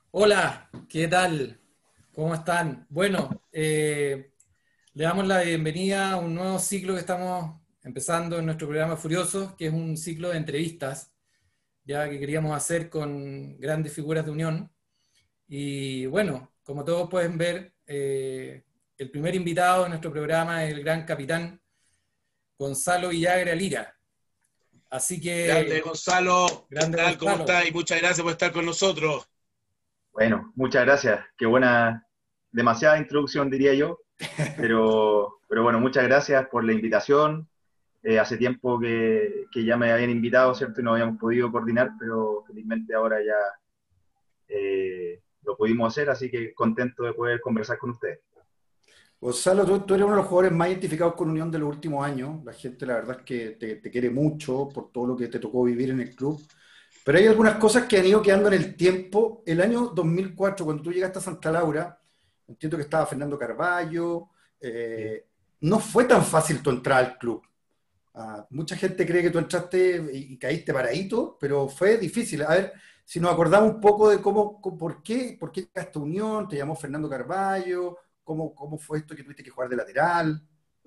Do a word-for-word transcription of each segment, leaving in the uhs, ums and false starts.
Hola, ¿qué tal? ¿Cómo están? Bueno, eh, le damos la bienvenida a un nuevo ciclo que estamos empezando en nuestro programa Furiosos, que es un ciclo de entrevistas, ya que queríamos hacer con grandes figuras de Unión. Y bueno, como todos pueden ver, eh, el primer invitado de nuestro programa es el gran capitán Gonzalo Villagra Lira. Así Grande que, Gonzalo, ¿qué grande tal? ¿Cómo Gonzalo. estás? Y muchas gracias por estar con nosotros. Bueno, muchas gracias. Qué buena, demasiada introducción diría yo, pero, pero bueno, muchas gracias por la invitación. Eh, hace tiempo que, que ya me habían invitado, ¿cierto? Y no habíamos podido coordinar, pero felizmente ahora ya eh, lo pudimos hacer, así que contento de poder conversar con ustedes. Gonzalo, tú, tú eres uno de los jugadores más identificados con Unión de los últimos años. La gente, la verdad es que te, te quiere mucho por todo lo que te tocó vivir en el club. Pero hay algunas cosas que han ido quedando en el tiempo. El año dos mil cuatro, cuando tú llegaste a Santa Laura, entiendo que estaba Fernando Carballo. Sí. eh, no fue tan fácil tu entrada al club. Ah, mucha gente cree que tú entraste y, y caíste paradito, pero fue difícil. A ver, si nos acordamos un poco de cómo, cómo- por qué, por qué llegaste a Unión, te llamó Fernando Carballo, cómo, cómo fue esto que tuviste que jugar de lateral.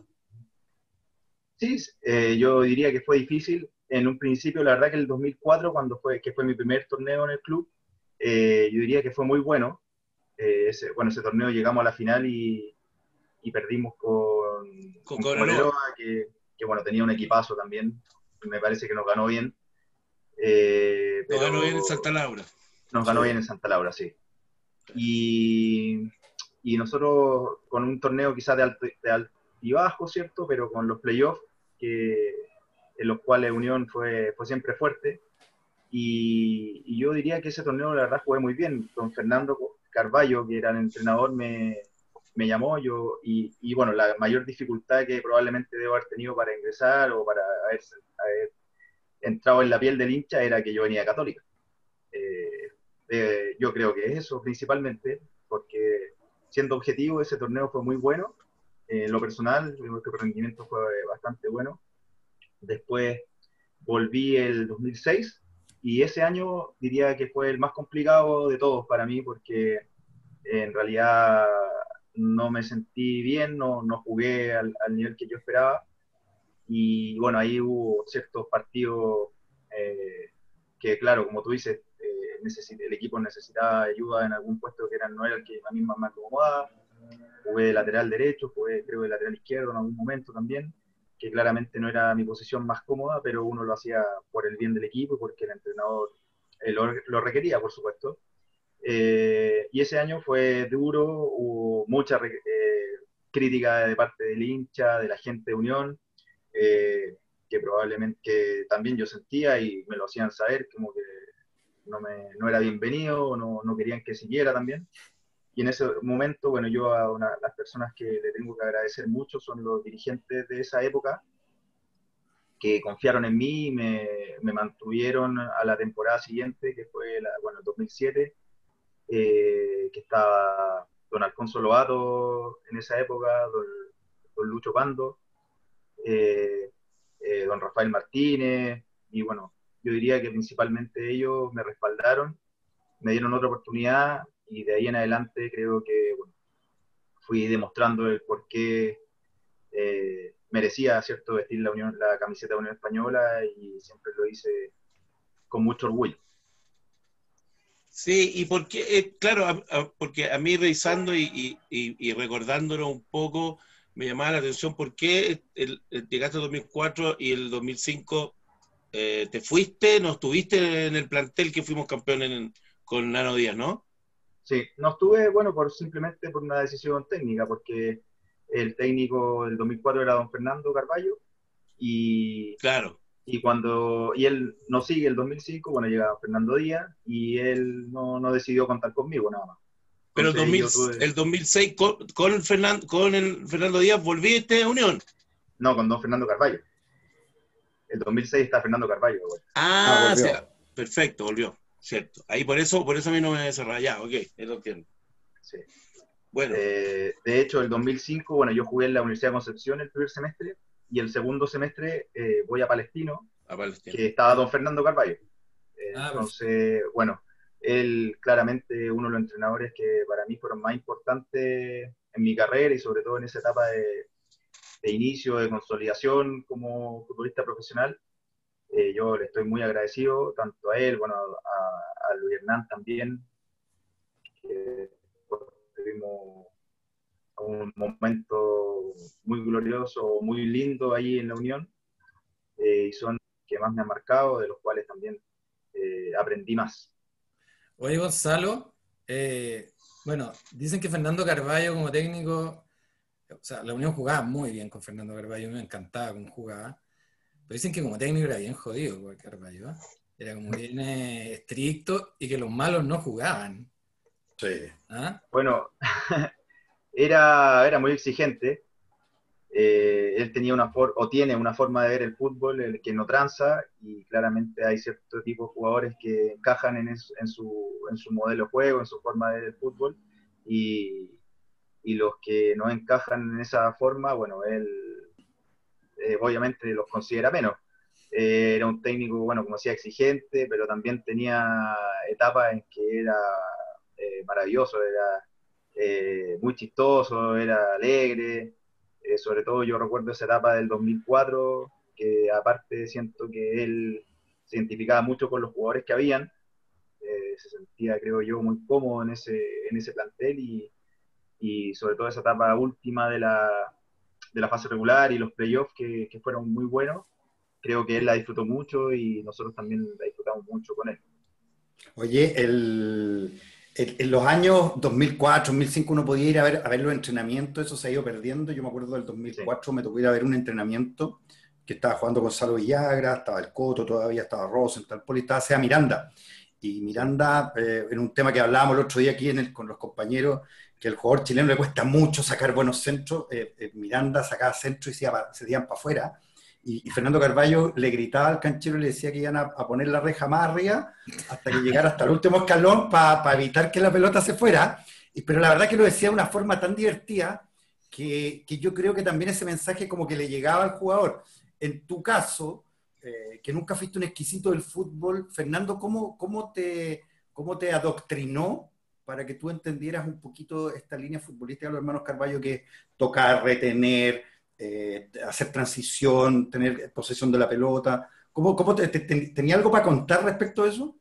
Sí, eh, yo diría que fue difícil. En un principio, la verdad que el dos mil cuatro, cuando fue, que fue mi primer torneo en el club, eh, yo diría que fue muy bueno. Eh, ese, bueno, ese torneo llegamos a la final y, y perdimos con, Con con Cobreloa. Cobreloa, que, que, bueno, tenía un equipazo también, me parece que nos ganó bien, eh, Nos ganó bien en pero Santa Laura. nos ganó bien Sí. en Santa Laura, sí. Y, y nosotros con un torneo quizás de alto, de alto y bajo, ¿cierto? Pero con los playoffs, que, en los cuales Unión fue, fue siempre fuerte, y, y, yo diría que ese torneo la verdad jugué muy bien. Don Fernando Carballo, que era el entrenador, me, me llamó yo y, y, bueno, la mayor dificultad que probablemente debo haber tenido para ingresar o para haber, haber entrado en la piel del hincha era que yo venía de Católica. Eh, eh, yo creo que es eso principalmente, porque siendo objetivo ese torneo fue muy bueno. En eh, lo personal, nuestro rendimiento fue bastante bueno. Después volví el dos mil seis y ese año diría que fue el más complicado de todos para mí porque en realidad no me sentí bien, no, no jugué al, al, nivel que yo esperaba y bueno, ahí hubo ciertos partidos eh, que claro, como tú dices, eh, necesit el equipo necesitaba ayuda en algún puesto que era, no era el que a mí más me acomodaba. Jugué de lateral derecho, jugué creo de lateral izquierdo en algún momento también, que claramente no era mi posición más cómoda, pero uno lo hacía por el bien del equipo y porque el entrenador eh, lo, lo, requería, por supuesto. Eh, y ese año fue duro, hubo mucha eh, crítica de parte del hincha, de la gente de Unión, eh, que probablemente que también yo sentía y me lo hacían saber, como que no, me, no era bienvenido, no, no querían que siguiera también. Y en ese momento, bueno, yo a una, las personas que le tengo que agradecer mucho son los dirigentes de esa época, que confiaron en mí y me, me mantuvieron a la temporada siguiente, que fue la, bueno, el dos mil siete, eh, que estaba don Alfonso Lobato en esa época, don, don Lucho Pando, eh, eh, don Rafael Martínez, y bueno, yo diría que principalmente ellos me respaldaron, me dieron otra oportunidad y de ahí en adelante creo que bueno, fui demostrando el por qué eh, merecía, ¿cierto?, vestir la, Unión, la camiseta de la Unión Española y siempre lo hice con mucho orgullo. Sí, y porque, eh, claro, a, a, porque a mí revisando y, y, y, y recordándolo un poco, me llamaba la atención por qué el, el, llegaste al dos mil cuatro y el dos mil cinco eh, te fuiste, no estuviste en el plantel que fuimos campeones en, con Nano Díaz, ¿no? Sí, no estuve, bueno, por simplemente por una decisión técnica, porque el técnico del dos mil cuatro era don Fernando Carballo y, Claro. y cuando y él no sigue el dos mil cinco, bueno, llega Fernando Díaz y él no, no decidió contar conmigo nada más. Pero el, Entonces dos ahí mil, yo tuve, el dos mil seis con, con, el Fernando, con el Fernando Díaz volviste a Unión. no, con don Fernando Carballo. El dos mil seis está Fernando Carballo de vuelta. Ah, Ah, volvió. sea, perfecto, volvió, cierto. Ahí por eso, por eso a mí no me cerraba ya, ok, lo entiendo. Sí. Bueno. Eh, de hecho, el dos mil cinco, bueno, yo jugué en la Universidad de Concepción el primer semestre y el segundo semestre eh, voy a Palestino, A Palestina. que estaba don Fernando Carballo. Eh, Ah, perfecto. entonces, bueno, él claramente uno de los entrenadores que para mí fueron más importantes en mi carrera y sobre todo en esa etapa de, de inicio, de consolidación como futbolista profesional. Eh, yo le estoy muy agradecido, tanto a él, bueno, a, a Luis Hernán también, que tuvimos un momento muy glorioso, muy lindo ahí en la Unión, eh, y son que más me han marcado, de los cuales también eh, aprendí más. Oye, Gonzalo, eh, bueno, dicen que Fernando Carvalho como técnico, o sea, la Unión jugaba muy bien con Fernando Carvalho, me encantaba cómo jugaba, pero dicen que como técnico era bien jodido con Carvalho, ¿eh? Era como bien eh, estricto y que los malos no jugaban. Sí. ¿Ah? Bueno, era, era muy exigente. Eh, él tenía una forma, o tiene una forma de ver el fútbol el que no tranza, y claramente hay cierto tipo de jugadores que encajan en, es, en, su, en su modelo de juego, en su forma de ver el fútbol, y, y los que no encajan en esa forma, bueno, él eh, obviamente los considera menos. Eh, era un técnico, bueno, como decía, exigente, pero también tenía etapas en que era eh, maravilloso, era eh, muy chistoso, era alegre. Eh, sobre todo yo recuerdo esa etapa del dos mil cuatro, que aparte siento que él se identificaba mucho con los jugadores que habían. Eh, se sentía, creo yo, muy cómodo en ese, en ese plantel, y, y sobre todo esa etapa última de la, de la fase regular y los playoffs que, que fueron muy buenos. Creo que él la disfrutó mucho y nosotros también la disfrutamos mucho con él. Oye, el, el- en los años dos mil cuatro, dos mil cinco uno podía ir a ver, a ver los entrenamientos, eso se ha ido perdiendo. Yo me acuerdo del dos mil cuatro, sí. Me tocó ir a ver un entrenamiento que estaba jugando Gonzalo Villagra, estaba el Coto todavía, estaba Rosenthal, Poli, estaba Sea Miranda. Y Miranda, eh, en un tema que hablábamos el otro día aquí en el, con los compañeros, que al jugador chileno le cuesta mucho sacar buenos centros, eh, eh, Miranda sacaba centros y se, iba, se iban para afuera. Y, y Fernando Carvalho le gritaba al canchero y le decía que iban a, a poner la reja más arriba hasta que llegara hasta el último escalón para pa evitar que la pelota se fuera. Y, pero la verdad que lo decía de una forma tan divertida que, que yo creo que también ese mensaje como que le llegaba al jugador. En tu caso, eh, que nunca fuiste un exquisito del fútbol, Fernando, ¿cómo, cómo, te, cómo te adoctrinó para que tú entendieras un poquito esta línea futbolística de los hermanos Carvalho, que es tocar, retener, eh, hacer transición, tener posesión de la pelota? ¿Cómo, cómo te, te, te, ¿Tenía algo para contar respecto a eso?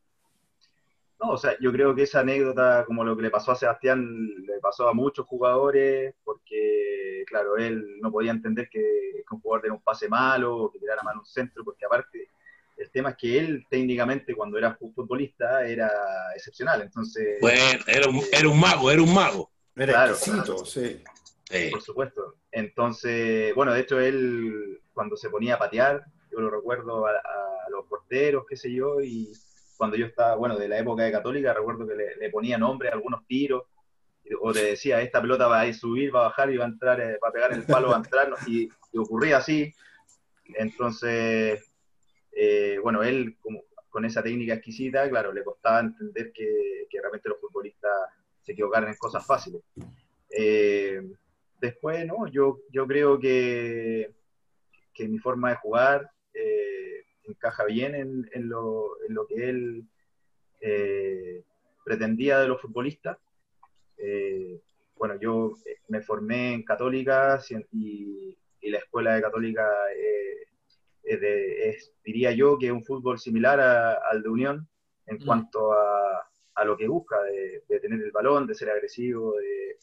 No, o sea, yo creo que esa anécdota, como lo que le pasó a Sebastián, le pasó a muchos jugadores, porque, claro, él no podía entender que, que un jugador diera un pase malo o que tirara mal un centro, porque aparte, el tema es que él técnicamente cuando era futbolista era excepcional, entonces... Bueno, era un, era un mago, era un mago. Era claro, exquisito, sí. Sí. Por supuesto. Entonces, bueno, de hecho él cuando se ponía a patear, yo lo recuerdo a, a los porteros, qué sé yo, y cuando yo estaba, bueno, de la época de Católica, recuerdo que le, le ponía nombre a algunos tiros, o te decía, esta pelota va a subir, va a bajar y va a entrar, eh, va a pegar en el palo, va a entrar, y, y ocurría así. Entonces, eh, bueno, él como, con esa técnica exquisita, claro, le costaba entender que, que realmente los futbolistas se equivocaran en cosas fáciles. Eh, después, ¿no? Yo, yo creo que, que mi forma de jugar eh, encaja bien en, en, lo, en lo que él eh, pretendía de los futbolistas. Eh, bueno, yo me formé en Católica y, y la escuela de Católica eh, es de, es, diría yo que es un fútbol similar a, al de Unión en mm. cuanto a, a, lo que busca, de, de tener el balón, de ser agresivo, de,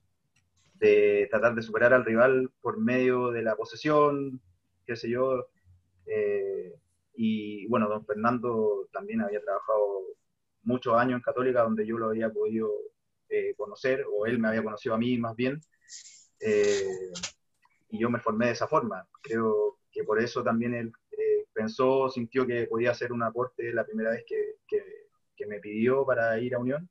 de tratar de superar al rival por medio de la posesión, qué sé yo. Eh, y bueno, don Fernando también había trabajado muchos años en Católica, donde yo lo había podido eh, conocer, o él me había conocido a mí más bien, eh, y yo me formé de esa forma. Creo que por eso también él eh, pensó, sintió que podía hacer un aporte la primera vez que, que, que me pidió para ir a Unión.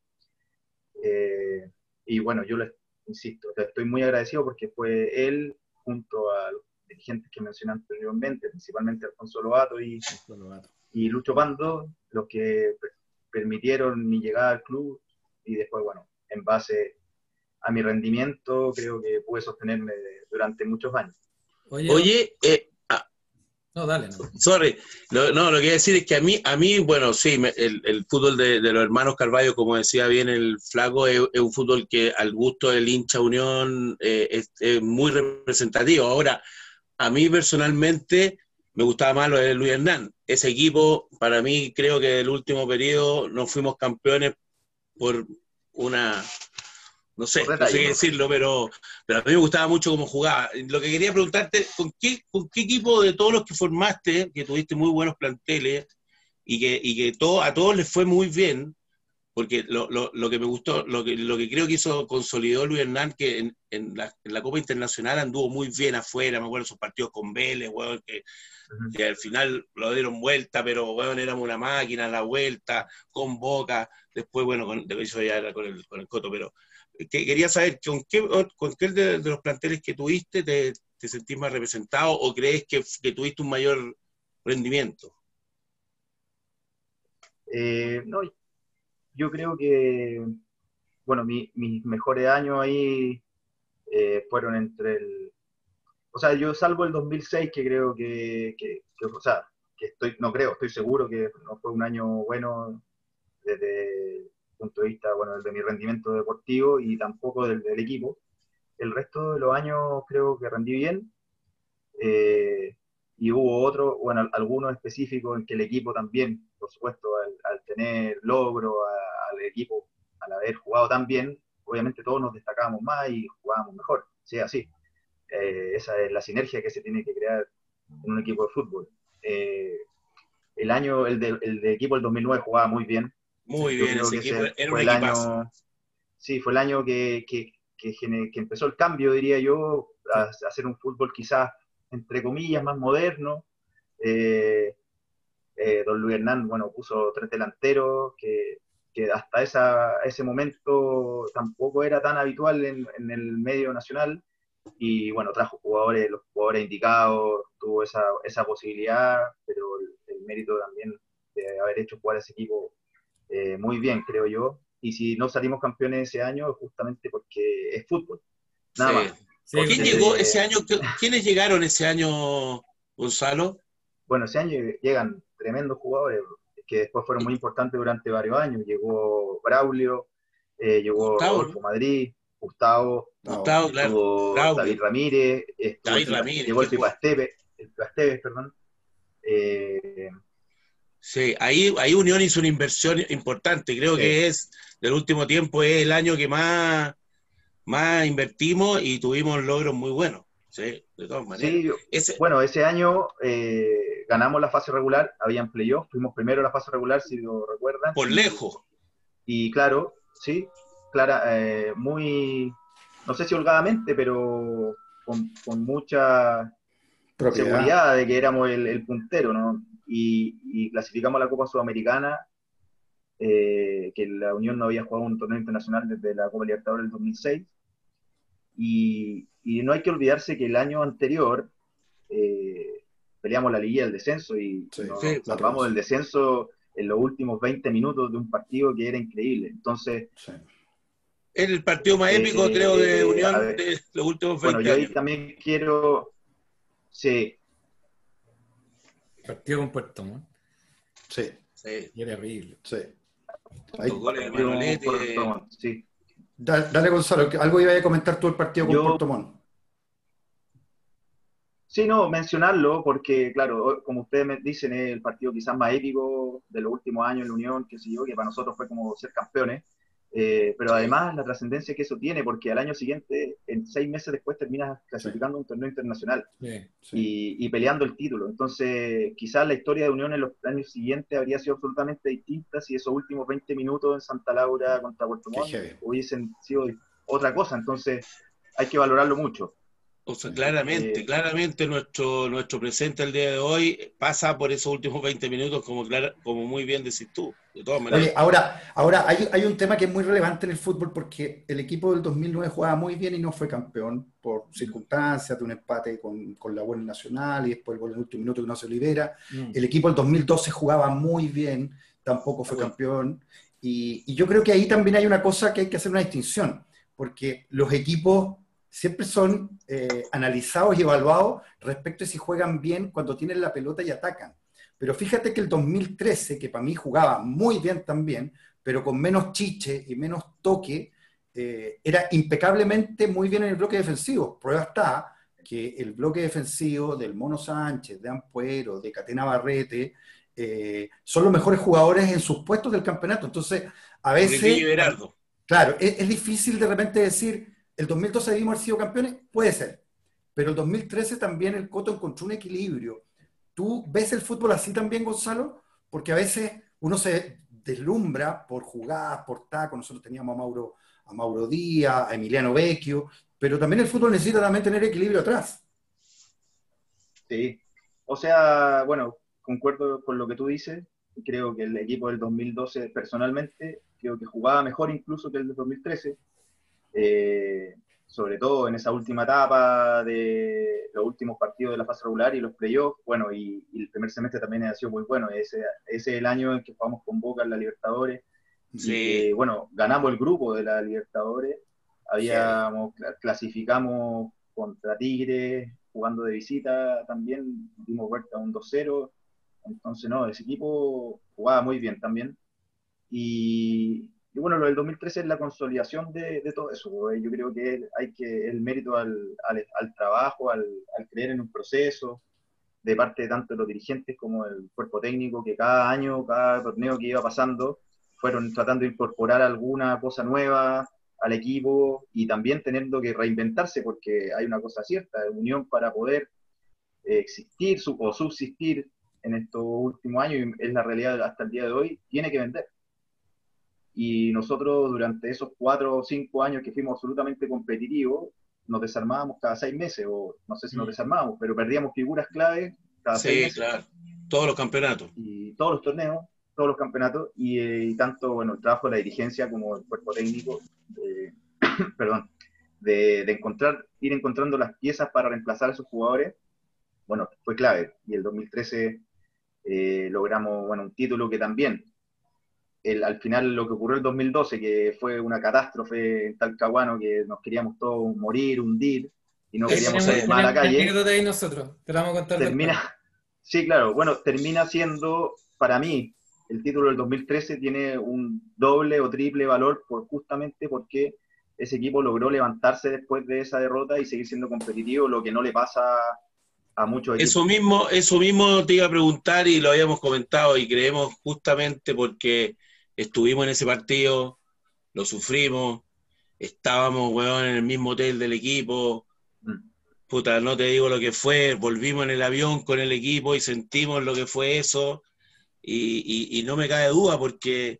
Eh, y bueno, yo le insisto, estoy muy agradecido porque fue él, junto a los dirigentes que mencioné anteriormente, principalmente Alfonso Lobato y, y Lucho Pando, los que permitieron mi llegada al club, y después, bueno, en base a mi rendimiento, creo que pude sostenerme durante muchos años. Oye, Oye eh, ah, No, dale. No, Sorry, no, no, lo que quiero decir es que a mí, a mí bueno, sí, me, el, el fútbol de, de los hermanos Carvalho, como decía bien el Flaco, es, es un fútbol que al gusto del hincha Unión eh, es, es muy representativo. Ahora, a mí personalmente me gustaba más lo de Luis Hernán. Ese equipo, para mí, creo que el último periodo no fuimos campeones por una... No sé, no sé qué decirlo, pero, pero a mí me gustaba mucho cómo jugaba. Lo que quería preguntarte, ¿con qué, con qué equipo de todos los que formaste, que tuviste muy buenos planteles y que, y que todo, a todos les fue muy bien? Porque lo, lo, lo que me gustó, lo que, lo que creo que hizo, consolidó Luis Hernán, que en, en, la, en la Copa Internacional anduvo muy bien afuera, me acuerdo de sus partidos con Vélez, bueno, que, uh-huh. que al final lo dieron vuelta, pero bueno, éramos una máquina a la vuelta, con Boca, después, bueno, con, eso ya era con el, con el Coto, pero que, quería saber, ¿con qué, con qué de, de los planteles que tuviste te, te sentís más representado o crees que, que tuviste un mayor rendimiento? Eh, no, yo creo que, bueno, mi, mis mejores años ahí eh, fueron entre el... O sea, yo salvo el dos mil seis, que creo que, que, que, o sea, que estoy, no creo, estoy seguro que no fue un año bueno desde el punto de vista, bueno, de mi rendimiento deportivo y tampoco del, del equipo. El resto de los años creo que rendí bien. Eh, y hubo otros, bueno, algunos específicos en que el equipo también, por supuesto, al, al tener logro, a, al equipo, al haber jugado tan bien, obviamente todos nos destacábamos más y jugábamos mejor, sí, así. Eh, esa es la sinergia que se tiene que crear en un equipo de fútbol. Eh, el año, el de, el de equipo del dos mil nueve jugaba muy bien. Muy Yo bien, creo ese que equipo ese era fue un el equipazo. año, sí, fue el año que, que, que, que empezó el cambio, diría yo, a, a hacer un fútbol quizás entre comillas, más moderno. Eh, eh, don Luis Hernán, bueno, puso tres delanteros, que, que hasta esa, ese momento tampoco era tan habitual en, en el medio nacional, y bueno, trajo jugadores, los jugadores indicados, tuvo esa, esa posibilidad, pero el, el mérito también de haber hecho jugar a ese equipo eh, muy bien, creo yo, y si no salimos campeones ese año es justamente porque es fútbol, nada sí. más. Sí, ¿quién llegó ese año? ¿Quiénes llegaron ese año, Gonzalo? Bueno, ese año llegan tremendos jugadores que después fueron muy importantes durante varios años. Llegó Braulio, eh, llegó Gustavo, Rodolfo ¿no? Madrid, Gustavo, Gustavo, estuvo claro. David Ramírez, estuvo David el Ramírez, llegó el Pipo Esteves, el Pipo Esteves, perdón. Eh, sí, ahí, ahí Unión hizo una inversión importante. Creo sí. que es, del último tiempo, es el año que más, más invertimos y tuvimos logros muy buenos. Sí, de todas maneras. Sí, yo, ese... bueno, ese año eh, ganamos la fase regular, habían playoffs, fuimos primero en la fase regular, si lo recuerdan. Por y, lejos. Y claro, sí, clara, eh, muy, no sé si holgadamente, pero con, con mucha propiedad, seguridad de que éramos el, el puntero, ¿no? Y, y clasificamos a la Copa Sudamericana, eh, que la Unión no había jugado un torneo internacional desde la Copa Libertadores del dos mil seis. Y, y no hay que olvidarse que el año anterior eh, peleamos la liguilla del descenso y sí, nos sí, salvamos del descenso en los últimos veinte minutos de un partido que era increíble. Entonces, sí. el partido más épico, eh, creo, de Unión ver, de los últimos veinte bueno, yo ahí años. también quiero... Sí. Partido con Puerto Montt. Sí. Sí. Y era horrible. Sí. Ahí, goles de Manolete. Puerto, sí. Dale, dale, Gonzalo, algo iba a comentar tú el partido con yo, Puerto Montt. Sí, no, mencionarlo, porque claro, como ustedes me dicen, es el partido quizás más épico de los últimos años en la Unión, qué sé yo, que para nosotros fue como ser campeones, eh, pero sí. además la trascendencia que eso tiene, porque al año siguiente, en seis meses después, terminas clasificando sí. un torneo internacional sí, sí. Y, y peleando el título. Entonces, quizás la historia de Unión en los años siguientes habría sido absolutamente distinta si esos últimos veinte minutos en Santa Laura contra Puerto Montt hubiesen sido otra cosa. Entonces, hay que valorarlo mucho. O sea, claramente, eh, claramente nuestro, nuestro presente el día de hoy pasa por esos últimos veinte minutos, como, clara, como muy bien decís tú, de todas maneras. Oye, ahora, ahora hay, hay un tema que es muy relevante en el fútbol, porque el equipo del dos mil nueve jugaba muy bien y no fue campeón por circunstancias de un empate con, con la buena Nacional y después el gol en el último minuto que no se libera. Mm. El equipo del dos mil doce jugaba muy bien, tampoco fue bueno. campeón. Y, y yo creo que ahí también hay una cosa que hay que hacer una distinción, porque los equipos siempre son eh, analizados y evaluados respecto a si juegan bien cuando tienen la pelota y atacan. Pero fíjate que el dos mil trece, que para mí jugaba muy bien también, pero con menos chiche y menos toque, eh, era impecablemente muy bien en el bloque defensivo. Prueba está que el bloque defensivo del Mono Sánchez, de Ampuero, de Catena Barrete, eh, son los mejores jugadores en sus puestos del campeonato. Entonces, a veces, claro, es, es difícil de repente decir, el dos mil doce debimos haber sido campeones, puede ser, pero el dos mil trece también el Coto encontró un equilibrio. ¿Tú ves el fútbol así también, Gonzalo? Porque a veces uno se deslumbra por jugadas, por tacos. Nosotros teníamos a Mauro, a Mauro Díaz, a Emiliano Vecchio, pero también el fútbol necesita también tener equilibrio atrás. Sí, o sea, bueno, concuerdo con lo que tú dices. Creo que el equipo del dos mil doce, personalmente, creo que jugaba mejor incluso que el del dos mil trece. Eh, sobre todo en esa última etapa de los últimos partidos de la fase regular y los playoffs, bueno, y, y el primer semestre también ha sido muy bueno. Ese, ese es el año en que jugamos con Boca en la Libertadores, sí. Y que, bueno, ganamos el grupo de la Libertadores, habíamos, sí. clasificamos contra Tigre, jugando de visita también, dimos vuelta a un dos cero, entonces no, ese equipo jugaba muy bien también, y... Y bueno, lo del dos mil trece es la consolidación de, de todo eso. Yo creo que hay que el mérito al, al, al trabajo, al, al creer en un proceso, de parte de tanto de los dirigentes como el cuerpo técnico, que cada año, cada torneo que iba pasando, fueron tratando de incorporar alguna cosa nueva al equipo y también teniendo que reinventarse, porque hay una cosa cierta, Unión para poder eh, existir o subsistir en estos últimos años, y es la realidad hasta el día de hoy, tiene que vender. Y nosotros durante esos cuatro o cinco años que fuimos absolutamente competitivos, nos desarmábamos cada seis meses, o no sé si nos desarmábamos, pero perdíamos figuras clave cada sí, seis meses. Sí, claro, todos los campeonatos. Y todos los torneos, todos los campeonatos, y, y tanto bueno, el trabajo de la dirigencia como el cuerpo técnico, de, perdón, de, de encontrar, ir encontrando las piezas para reemplazar a esos jugadores, bueno, fue clave. Y el dos mil trece eh, logramos, bueno, un título que también, El, al final lo que ocurrió el dos mil doce, que fue una catástrofe en Talcahuano, que nos queríamos todos morir, hundir, y no queríamos salir más a la calle. Anécdota ahí nosotros, te la vamos a contar termina, después. Sí, claro, bueno, termina siendo, para mí, el título del dos mil trece tiene un doble o triple valor por, justamente porque ese equipo logró levantarse después de esa derrota y seguir siendo competitivo, lo que no le pasa a muchos equipos. Eso mismo, eso mismo te iba a preguntar y lo habíamos comentado y creemos justamente porque estuvimos en ese partido, lo sufrimos, estábamos, weón, en el mismo hotel del equipo, mm. puta, no te digo lo que fue, volvimos en el avión con el equipo y sentimos lo que fue eso, y, y, y no me cabe duda porque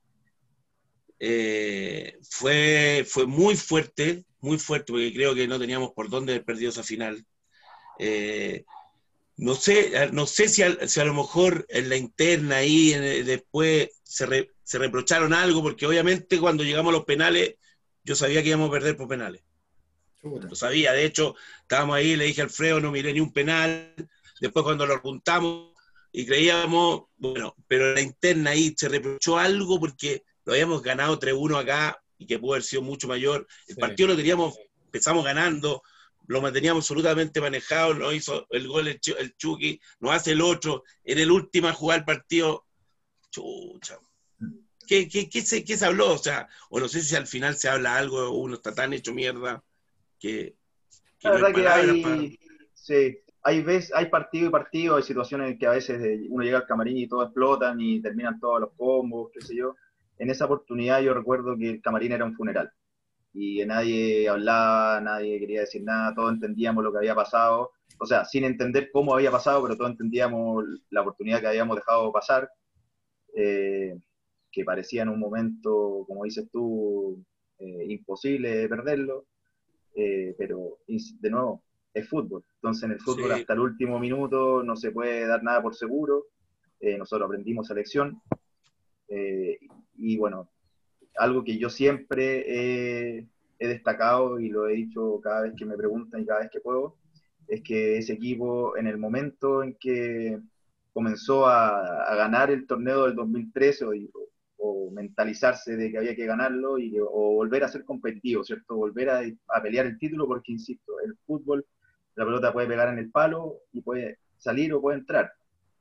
eh, fue, fue muy fuerte, muy fuerte, porque creo que no teníamos por dónde haber perdido esa final. Eh, No sé, no sé si a, si a lo mejor en la interna ahí en, después se, re, se reprocharon algo, porque obviamente cuando llegamos a los penales, yo sabía que íbamos a perder por penales. Chuta. Lo sabía, de hecho, estábamos ahí, le dije a Alfredo, no miré ni un penal, después cuando lo juntamos y creíamos, bueno, pero en la interna ahí se reprochó algo porque lo habíamos ganado tres uno acá y que pudo haber sido mucho mayor. El sí. partido lo teníamos, empezamos ganando, lo manteníamos absolutamente manejado, nos hizo el gol el, Ch el Chucky, nos hace el otro, en el último a jugar el partido, chucha. ¿Qué, qué, qué, se, ¿Qué se habló? O sea, o no sé si al final se habla algo, uno está tan hecho mierda que, que la no verdad que hay, para... sí, hay, veces, hay partido y partido, hay situaciones que a veces uno llega al camarín y todos explotan y terminan todos los combos, qué sé yo. En esa oportunidad yo recuerdo que el camarín era un funeral. Y nadie hablaba, nadie quería decir nada, todos entendíamos lo que había pasado, o sea, sin entender cómo había pasado, pero todos entendíamos la oportunidad que habíamos dejado pasar, eh, que parecía en un momento, como dices tú, eh, imposible perderlo, eh, pero de nuevo, es fútbol, entonces en el fútbol sí. Hasta el último minuto no se puede dar nada por seguro, eh, nosotros aprendimos esa lección, eh, y bueno, algo que yo siempre he, he destacado y lo he dicho cada vez que me preguntan y cada vez que puedo, es que ese equipo en el momento en que comenzó a, a ganar el torneo del dos mil trece o, o o mentalizarse de que había que ganarlo y, o volver a ser competitivo, ¿cierto? Volver a, a pelear el título, porque, insisto, el fútbol, la pelota puede pegar en el palo y puede salir o puede entrar.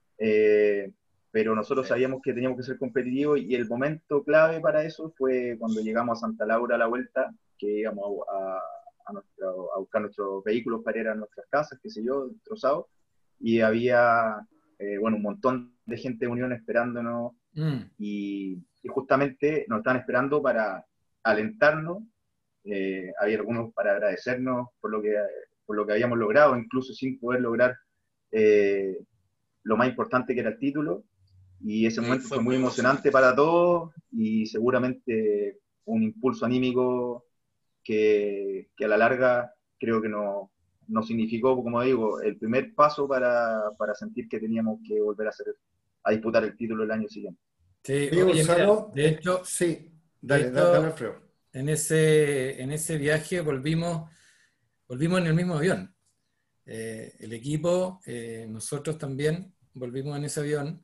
Eh, pero nosotros sabíamos que teníamos que ser competitivos y el momento clave para eso fue cuando llegamos a Santa Laura a la vuelta, que íbamos a, a, nuestro, a buscar nuestros vehículos para ir a nuestras casas, qué sé yo, destrozados, y había, eh, bueno, un montón de gente de Unión esperándonos mm. y, y justamente nos estaban esperando para alentarnos, eh, había algunos para agradecernos por lo que, por lo que habíamos logrado, incluso sin poder lograr eh, lo más importante que era el título, y ese momento sí, fue, fue muy emocionante, emocionante para todos y seguramente un impulso anímico que, que a la larga creo que nos no significó, como digo, el primer paso para, para sentir que teníamos que volver a, hacer, a disputar el título el año siguiente. Sí, oye, Gonzalo, mira, de hecho, sí, dale, de hecho, dale, Alfredo. En ese, en ese viaje volvimos, volvimos en el mismo avión. Eh, el equipo, eh, nosotros también volvimos en ese avión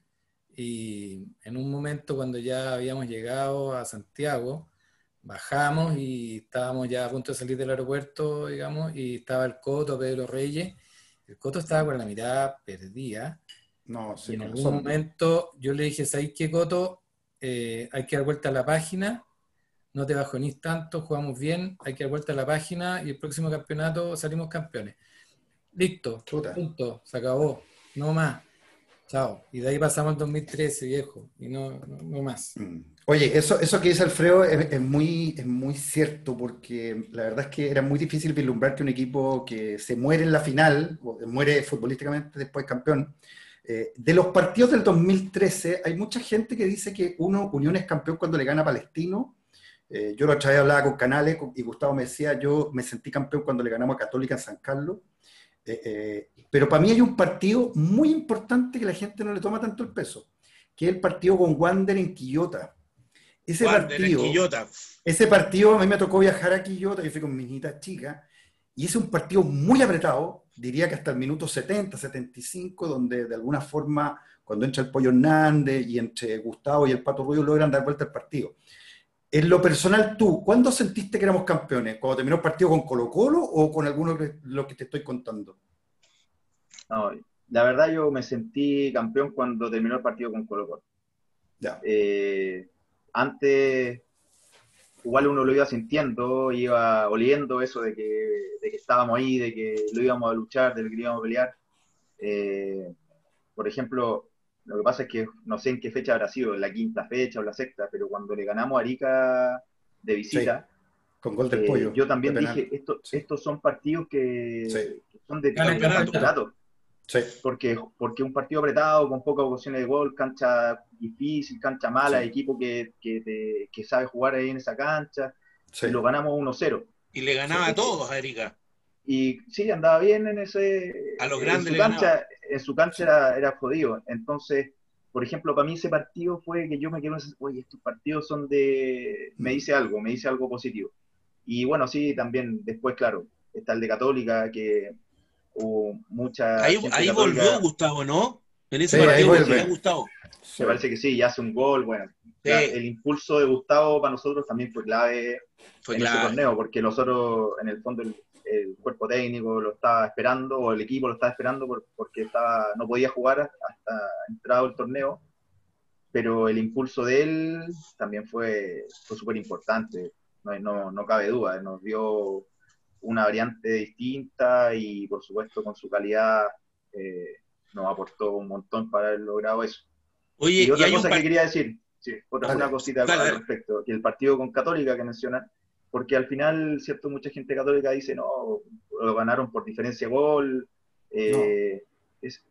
y en un momento cuando ya habíamos llegado a Santiago, bajamos y estábamos ya a punto de salir del aeropuerto, digamos, y estaba el Coto, Pedro Reyes. El Coto estaba con la mirada perdida. No, sí, y en algún son... momento yo le dije, ¿sabes qué, Coto? Eh, hay que dar vuelta a la página, no te bajonís tanto, jugamos bien, hay que dar vuelta a la página y el próximo campeonato salimos campeones. Listo, Chuta. punto, se acabó, no más. Chao. Y de ahí pasamos al dos mil trece, viejo, y no, no, no más. Oye, eso, eso que dice Alfredo es, es, muy, es muy cierto, porque la verdad es que era muy difícil vislumbrar que un equipo que se muere en la final, o muere futbolísticamente después campeón. Eh, de los partidos del dos mil trece, hay mucha gente que dice que uno, Unión es campeón cuando le gana a Palestino. Eh, yo la otra vez hablaba con Canales y Gustavo me decía, yo me sentí campeón cuando le ganamos a Católica en San Carlos. Eh, eh, pero para mí hay un partido muy importante que la gente no le toma tanto el peso, que es el partido con Wander en Quillota. Ese Wander partido, en Quillota. Ese partido a mí me tocó viajar a Quillota, yo fui con mis niñitas chicas, y es un partido muy apretado, diría que hasta el minuto setenta, setenta y cinco, donde de alguna forma, cuando entra el Pollo Hernández y entre Gustavo y el Pato Rubio logran dar vuelta al partido. En lo personal, tú, ¿cuándo sentiste que éramos campeones? ¿Cuando terminó el partido con Colo-Colo o con alguno de los que te estoy contando? No, la verdad yo me sentí campeón cuando terminó el partido con Colo-Colo. Ya. Eh, antes, igual uno lo iba sintiendo, iba oliendo eso de que, de que estábamos ahí, de que lo íbamos a luchar, de que lo íbamos a pelear. Eh, por ejemplo, lo que pasa es que no sé en qué fecha habrá sido, la quinta fecha o la sexta, pero cuando le ganamos a Arica de visita, sí, con gol del eh, Pollo. yo también dije, esto, sí. estos son partidos que, sí. que son de campeonato. Sí. Porque, porque un partido apretado, con pocas ocasiones de gol, cancha difícil, cancha mala, sí. equipo que, que, te, que sabe jugar ahí en esa cancha, sí. y lo ganamos uno cero. Y le ganaba sí. a todos a Arica. Y sí, andaba bien en ese... A los grandes en su le cancha, ganaba. En su cancha era, era jodido. Entonces, por ejemplo, para mí ese partido fue que yo me quedo, oye, estos partidos son de... Me dice algo, me dice algo positivo. Y bueno, sí, también después, claro, está el de Católica, que hubo mucha... Ahí, ahí volvió Gustavo, ¿no? En ese sí, partido volvió Gustavo. Me parece que sí, y hace un gol, bueno. Sí. El impulso de Gustavo para nosotros también fue clave fue en clave. ese torneo, porque nosotros, en el fondo, el, el cuerpo técnico lo estaba esperando, o el equipo lo estaba esperando por, porque estaba, no podía jugar hasta entrado el torneo, pero el impulso de él también fue, fue súper importante, no, no, no cabe duda, nos dio una variante distinta y por supuesto con su calidad eh, nos aportó un montón para haber logrado eso. Oye, y otra y cosa par... que quería decir, sí, otra dale, una cosita dale, al dale. respecto, que el partido con Católica que mencionan, porque al final, cierto, mucha gente católica dice, no, lo ganaron por diferencia de gol, eh, no. es,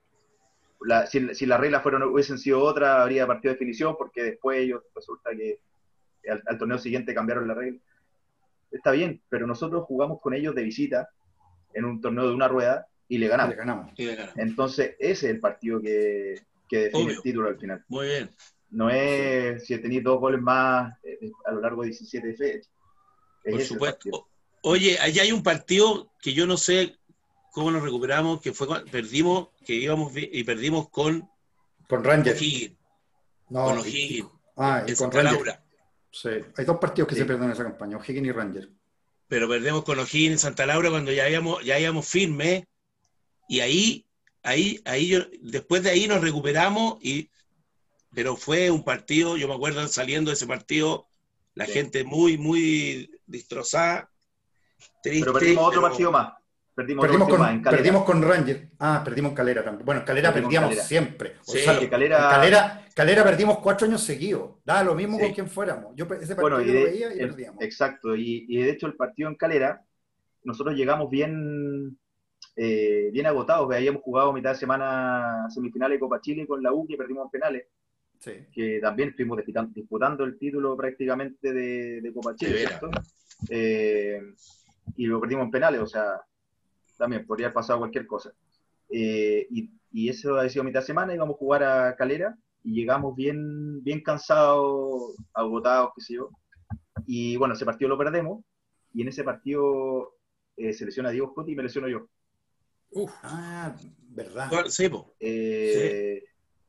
la, si, si las reglas fueron, hubiesen sido otras, habría partido de definición, porque después ellos resulta que al, al torneo siguiente cambiaron la regla. Está bien, pero nosotros jugamos con ellos de visita en un torneo de una rueda y le ganamos. Y le ganamos. Y le ganamos. Entonces, ese es el partido que, que define Obvio. El título al final. Muy bien. No es sí. si tenéis dos goles más eh, a lo largo de diecisiete fechas. Por supuesto. Oye, allá hay un partido que yo no sé cómo nos recuperamos, que fue cuando perdimos, que íbamos y perdimos con con Rangers. O'Higgins. No, con O'Higgins. Ah, y en con Santa Rangers. Laura. Sí, hay dos partidos que Sí. se pierden en esa campaña, O'Higgins y Rangers. Pero perdemos con O'Higgins en Santa Laura cuando ya íbamos, ya íbamos firmes, y ahí, ahí, ahí yo, después de ahí nos recuperamos, y, pero fue un partido, yo me acuerdo saliendo de ese partido, la Sí. gente muy, muy destrozada, triste. Pero perdimos otro pero- partido más. Perdimos, Perdimos otro partido más en con, Calera. perdimos con Rangers. Ah, perdimos en Calera también. Bueno, en Calera Perdimos en perdíamos Calera. siempre. Sí, Gonzalo, que en Calera- Calera, Calera perdimos cuatro años seguidos. Da lo mismo Sí. con quien fuéramos. Yo pe- ese Bueno, partido y yo lo de- veía y el- perdíamos. exacto. Y, y de hecho el partido en Calera, nosotros llegamos bien, eh, bien agotados. Habíamos jugado mitad de semana semifinales de Copa Chile con la U, que perdimos en penales. Sí. Que también estuvimos disputan- disputando el título prácticamente de, de Copa Chile, De veras. ¿cierto? Eh, y lo perdimos en penales, o sea, también podría haber pasado cualquier cosa. Eh, y, y eso ha sido mitad de semana, íbamos a jugar a Calera y llegamos bien, bien cansados, agotados, qué sé yo. Y bueno, ese partido lo perdemos y en ese partido eh, se lesiona Diego Scotti y me lesiono yo. Uf, Ah, verdad. Sí, po. Eh,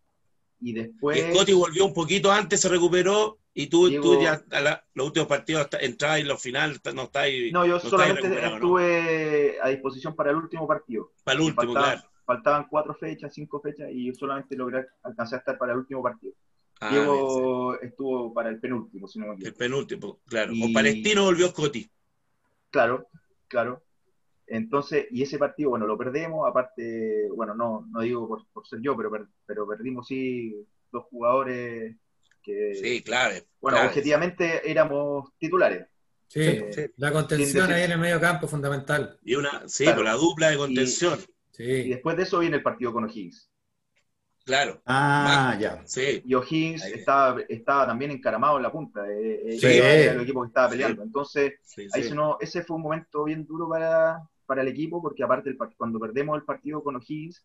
Y después... Y Scotty volvió un poquito antes, se recuperó, y tú, Diego- tú ya a la- los últimos partidos hasta- entrás y los finales no estáis No, yo no estáis solamente recuperado, ¿no? estuve a disposición para el último partido. Para el Que último, faltaban, claro. faltaban cuatro fechas, cinco fechas, y yo solamente logré alcanzar a estar para el último partido. Ah, Diego estuvo para el penúltimo, si no me bien, sí. El equivoco. penúltimo, claro. Y- Con Palestino volvió Scotty. Claro, claro. Entonces, y ese partido, bueno, lo perdemos, aparte, bueno, no, no digo por, por ser yo, pero, per- pero perdimos sí dos jugadores que, Sí, clave. bueno, clave. objetivamente éramos titulares. sí, Eh, Sí. la sin contención decir- ahí en el medio campo es fundamental. Y una, sí, Claro. por la dupla de contención. Y Sí, después de eso viene el partido con O'Higgins. Claro. Ah, ya. Sí. Y O'Higgins Ahí. estaba, estaba también encaramado en la punta. eh, eh, Sí. Era el equipo que estaba Sí. peleando. Entonces, Sí, ahí sí. se nos- ese fue un momento bien duro para, para el equipo, porque aparte, el, par- cuando perdemos el partido con O'Higgins,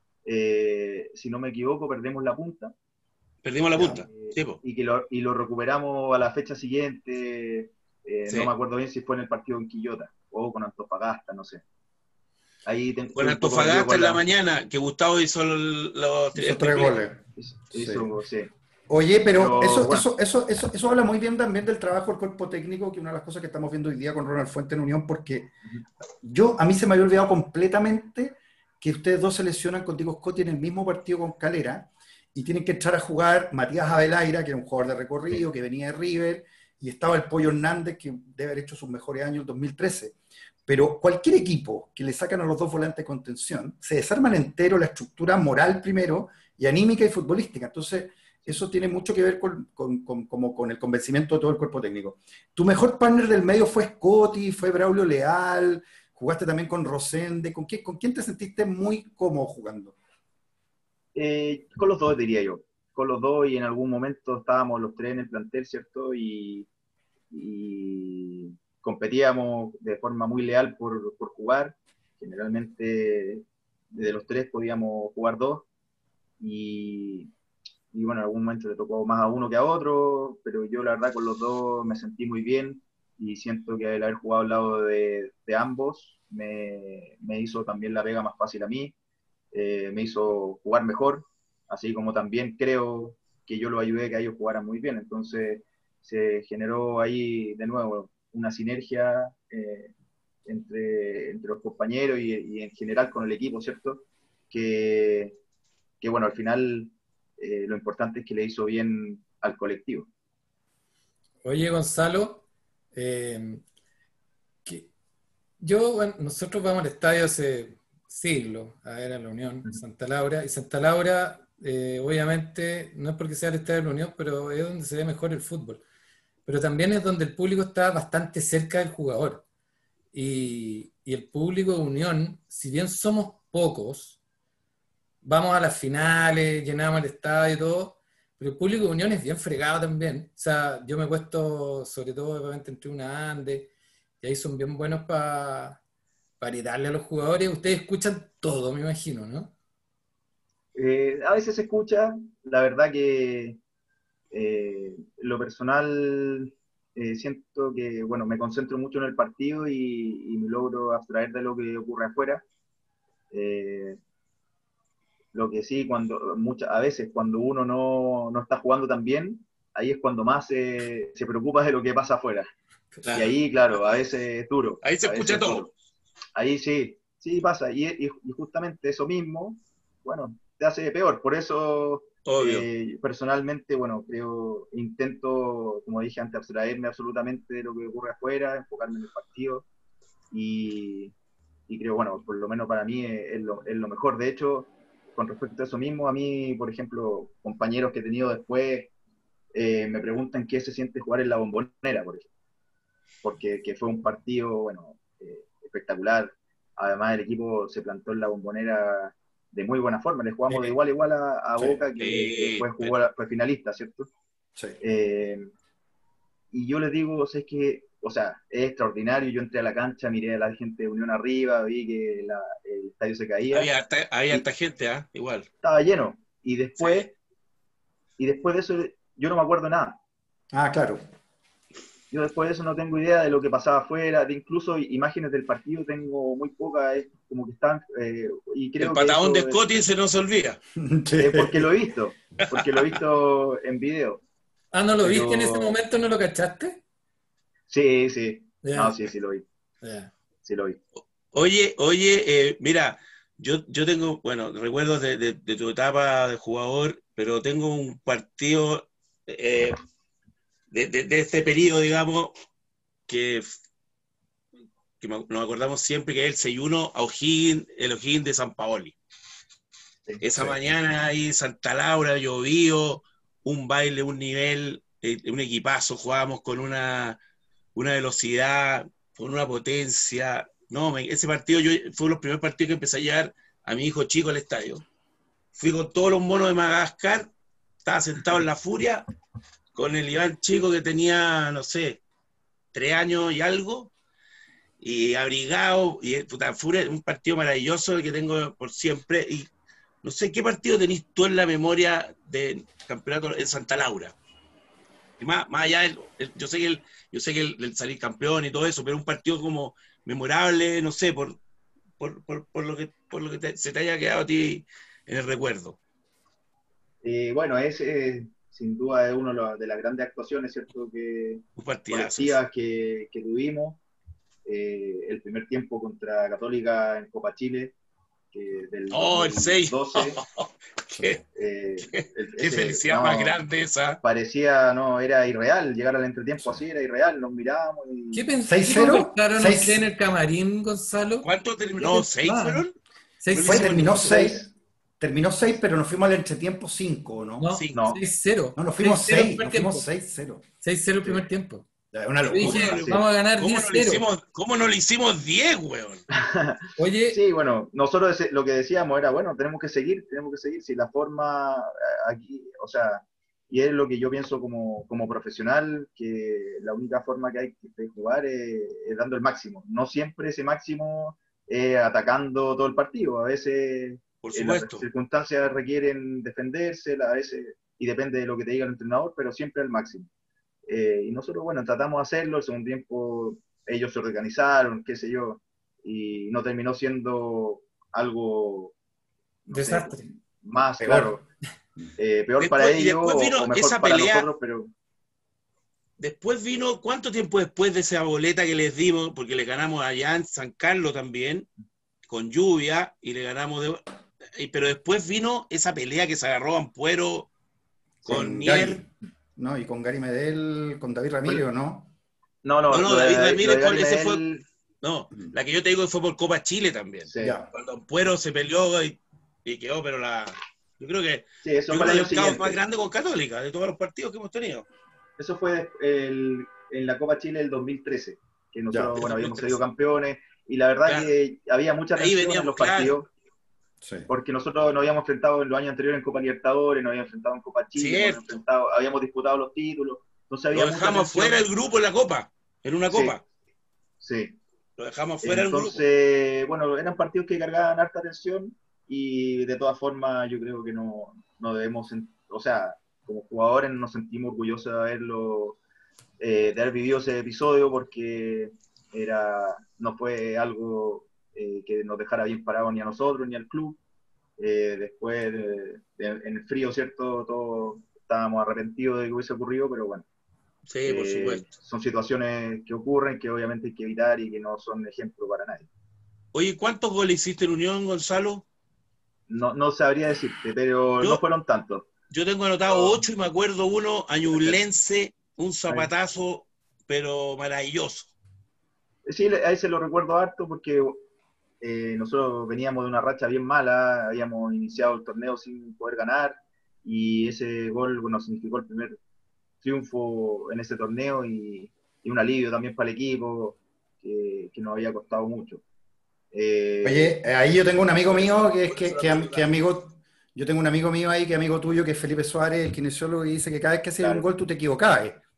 eh, si no me equivoco, perdemos la punta. Perdimos la Ya. punta. eh, Sí, po. y, que lo, y lo recuperamos a la fecha siguiente. eh, Sí. No me acuerdo bien si fue en el partido en Quillota o con Antofagasta, no sé. Ahí ten- Con estoy un poco perdido Antofagasta con en la mañana, que Gustavo hizo el- los Hizo el tres triplete. goles. Hizo- Sí. hizo- sí. Oye, pero, Pero, eso, bueno. eso, eso, eso, eso habla muy bien también del trabajo del cuerpo técnico, que una de las cosas que estamos viendo hoy día con Ronald Fuente en Unión, porque yo, a mí se me había olvidado completamente que ustedes dos se lesionan con Diego Scotti en el mismo partido con Calera, y tienen que entrar a jugar Matías Abelaira, que era un jugador de recorrido, que venía de River, y estaba el Pollo Hernández, que debe haber hecho sus mejores años en dos mil trece. Pero cualquier equipo que le sacan a los dos volantes de contención, se desarman entero la estructura moral primero, y anímica y futbolística. Entonces, eso tiene mucho que ver con, con, con, como con el convencimiento de todo el cuerpo técnico. Tu mejor partner del medio fue Scotti, fue Braulio Leal, jugaste también con Rosende. ¿Con quién, con quién te sentiste muy cómodo jugando? Eh, con los dos, diría yo. Con los dos, y en algún momento estábamos los tres en el plantel, ¿cierto? Y, y competíamos de forma muy leal por, por jugar. Generalmente, de los tres podíamos jugar dos. Y, y bueno, en algún momento le tocó más a uno que a otro, pero yo la verdad con los dos me sentí muy bien, y siento que el haber jugado al lado de, de ambos me, me hizo también la pega más fácil a mí. Eh, me hizo jugar mejor, así como también creo que yo lo ayudé a que ellos jugaran muy bien. Entonces se generó ahí de nuevo una sinergia eh, entre, entre los compañeros y, y en general con el equipo, ¿cierto? Que, que bueno, al final eh, lo importante es que le hizo bien al colectivo. oye Gonzalo, eh, que yo, bueno, nosotros vamos al estadio hace siglos a ver a la Unión, Ujú. Santa Laura, y Santa Laura, eh, obviamente, no es porque sea el estadio de la Unión, pero es donde se ve mejor el fútbol. Pero también es donde el público está bastante cerca del jugador. Y, y el público de Unión, si bien somos pocos, vamos a las finales, llenamos el estadio y todo, pero el público de Unión es bien fregado también. O sea, yo me he puesto, sobre todo, obviamente, entre una Andes, y ahí son bien buenos para para gritarle a los jugadores. Ustedes escuchan todo, me imagino, ¿no? Eh, a veces se escucha, la verdad que eh, lo personal eh, siento que, bueno, me concentro mucho en el partido y, y me logro abstraer de lo que ocurre afuera. Eh, lo que sí, cuando muchas, a veces cuando uno no, no está jugando tan bien, ahí es cuando más se, se preocupa de lo que pasa afuera. Claro. Y ahí, claro, a veces es duro. Ahí se a escucha veces es todo. duro. Ahí sí, sí pasa. Y, y, y justamente eso mismo, bueno, te hace peor. Por eso, Obvio. eh, personalmente, bueno, creo, intento, como dije antes, abstraerme absolutamente de lo que ocurre afuera, enfocarme en el partido. Y, y creo, bueno, por lo menos para mí es, es, lo, es lo mejor. De hecho, con respecto a eso mismo, a mí, por ejemplo, compañeros que he tenido después, eh, me preguntan qué se siente jugar en la Bombonera, por ejemplo. Porque que fue un partido, bueno, eh, espectacular. Además, el equipo se plantó en la Bombonera de muy buena forma. Le jugamos de igual a igual a, a Sí. Boca, que, que Eh, después jugó, a- fue finalista, ¿cierto? Sí. Eh, y yo les digo, o sea, es que, o sea, es extraordinario. Yo entré a la cancha, miré a la gente de Unión arriba, vi que la, el estadio se caía había harta, había y harta gente, ¿ah? Igual. estaba lleno. Y Sí. después, y después de eso, yo no me acuerdo nada. Ah, claro. Yo después de eso no tengo idea de lo que pasaba afuera, de incluso imágenes del partido tengo muy pocas, es como que están, eh, y El creo que patadón de eso es, Scotty se nos olvida. es porque lo he visto, porque lo he visto en video. Ah, ¿no lo viste en ese Pero momento? ¿No lo cachaste? sí, sí, no, Ya, sí, sí lo vi, ya. sí lo vi. Oye, oye, eh, mira, yo, yo tengo, bueno, recuerdos de, de, de tu etapa de jugador, pero tengo un partido eh, de, de, de este periodo, digamos, que, que me- nos acordamos siempre, que es el seis uno a O'Higgins, el O'Higgins de San Paoli. Sí. Esa Sí. mañana ahí en Santa Laura, llovió, un baile, un nivel, eh, un equipazo, jugábamos con una, una velocidad, con una potencia. No, me- ese partido yo, fue uno de los primeros partidos que empecé a llevar a mi hijo chico al estadio. Fui con todos los monos de Madagascar, estaba sentado en la furia, con el Iván chico que tenía, no sé, tres años y algo, y abrigado, y puta, furia, un partido maravilloso el que tengo por siempre. Y no sé, ¿qué partido tenés tú en la memoria del campeonato en Santa Laura? Y más, más allá, del, el, yo sé que, el, yo sé que el, el salir campeón y todo eso, pero un partido como memorable, no sé, por, por, por, por lo que, por lo que te, se te haya quedado a ti en el recuerdo. Eh, bueno, ese eh, sin duda es una de las grandes actuaciones, ¿cierto?, que, Un partidazo. colectivas que, que tuvimos. Eh, el primer tiempo contra Católica en Copa Chile, que del Oh, el seis. dos mil doce. qué, Eh, qué, el- qué ese, felicidad más no, grande esa. parecía, no, era irreal, llegar al entretiempo Sí. así era irreal, nos mirábamos y ¿Qué, pens- ¿seis qué cero? conversaron ustedes en seis el camarín, Gonzalo? ¿Cuánto ¿Qué terminó? ¿Seis pensaban? fueron? No le seis Fue, hicimos ni terminó un seis, seis, terminó seis, pero nos fuimos al entretiempo cinco, ¿no? No, cinco. no, seis cero. No, nos fuimos seis cero el seis, primer nos fuimos tiempo. seis cero. seis cero el sí. primer tiempo. Es una Yo ¿Cómo dije, no, locura. le, Sí. vamos a ganar cómo diez no le cero. hicimos, cómo no le hicimos diez, weón? Oye, Sí, bueno, nosotros lo que decíamos era, bueno, tenemos que seguir, tenemos que seguir, si la forma eh, aquí, o sea, y es lo que yo pienso como, como profesional, que la única forma que hay de jugar es, es dando el máximo. No siempre ese máximo es atacando todo el partido, a veces Por eh, las supuesto. circunstancias requieren defenderse, a veces, y depende de lo que te diga el entrenador, pero siempre al máximo. Eh, y nosotros, bueno, tratamos de hacerlo, el segundo tiempo ellos se organizaron, qué sé yo, y no terminó siendo algo, no sé, desastre. más, Peor. claro, eh, peor para Después, y ellos después o, vino o mejor esa para pelea. nosotros, pero Después vino, ¿cuánto tiempo después de esa boleta que les dimos? Porque le ganamos allá en San Carlos también, con lluvia, y le ganamos de... y- Pero después vino esa pelea que se agarró Ampuero con Con Nier. Gary, ¿no? Y con Gary Medel, con David Ramírez, ¿o no? no, No, no, no, lo David de, lo Ramírez, de fue, Gary ese fue... Medel, No, la que yo te digo que fue por Copa Chile también. sí, Ya. Cuando Ampuero se peleó y, y quedó, pero la... Yo creo que... sí, eso Yo fue creo el que año el caos más siguiente. grande con Católica, de todos los partidos que hemos tenido. Eso fue el, en la Copa Chile del dos mil trece, que Ya. nosotros, El bueno, habíamos salido dos mil trece. campeones, y la verdad Claro. que había mucha Ahí tensión en veníamos, los claro. partidos, Sí. porque nosotros nos habíamos enfrentado en los años anteriores en Copa Libertadores, nos habíamos enfrentado en Copa Chile, nos habíamos, Cierto. enfrentado, habíamos disputado los títulos, entonces Lo había mucha dejamos tensión. fuera del grupo en la Copa, en una Sí, Copa. sí. Lo dejamos fuera del grupo. Entonces, bueno, eran partidos que cargaban harta tensión y de todas formas yo creo que no, no debemos, o sea, como jugadores nos sentimos orgullosos de haberlo, eh, de haber vivido ese episodio porque era, no fue algo eh, que nos dejara bien parados ni a nosotros ni al club. Eh, después, de, de, en el frío, ¿cierto? Todo, estábamos arrepentidos de que hubiese ocurrido, pero bueno. Sí, por Eh, supuesto. son situaciones que ocurren, que obviamente hay que evitar y que no son ejemplo para nadie. Oye, ¿cuántos goles hiciste en Unión, Gonzalo? No, no sabría decirte, pero no Yo, fueron tantos. yo tengo anotado Oh, ocho y me acuerdo uno, Añublense, un zapatazo, pero maravilloso. sí, ahí se lo recuerdo harto porque eh, nosotros veníamos de una racha bien mala, habíamos iniciado el torneo sin poder ganar y ese gol nos significó el primer triunfo en ese torneo y, y un alivio también para el equipo que, que nos había costado mucho. Eh, Oye, eh, ahí yo tengo un amigo mío que es que, que, am- que amigo, yo tengo un amigo mío ahí que es amigo tuyo, que es Felipe Suárez, el kinesiólogo, y dice que cada vez que haces un claro, gol tú te equivocabas. ¿Eh?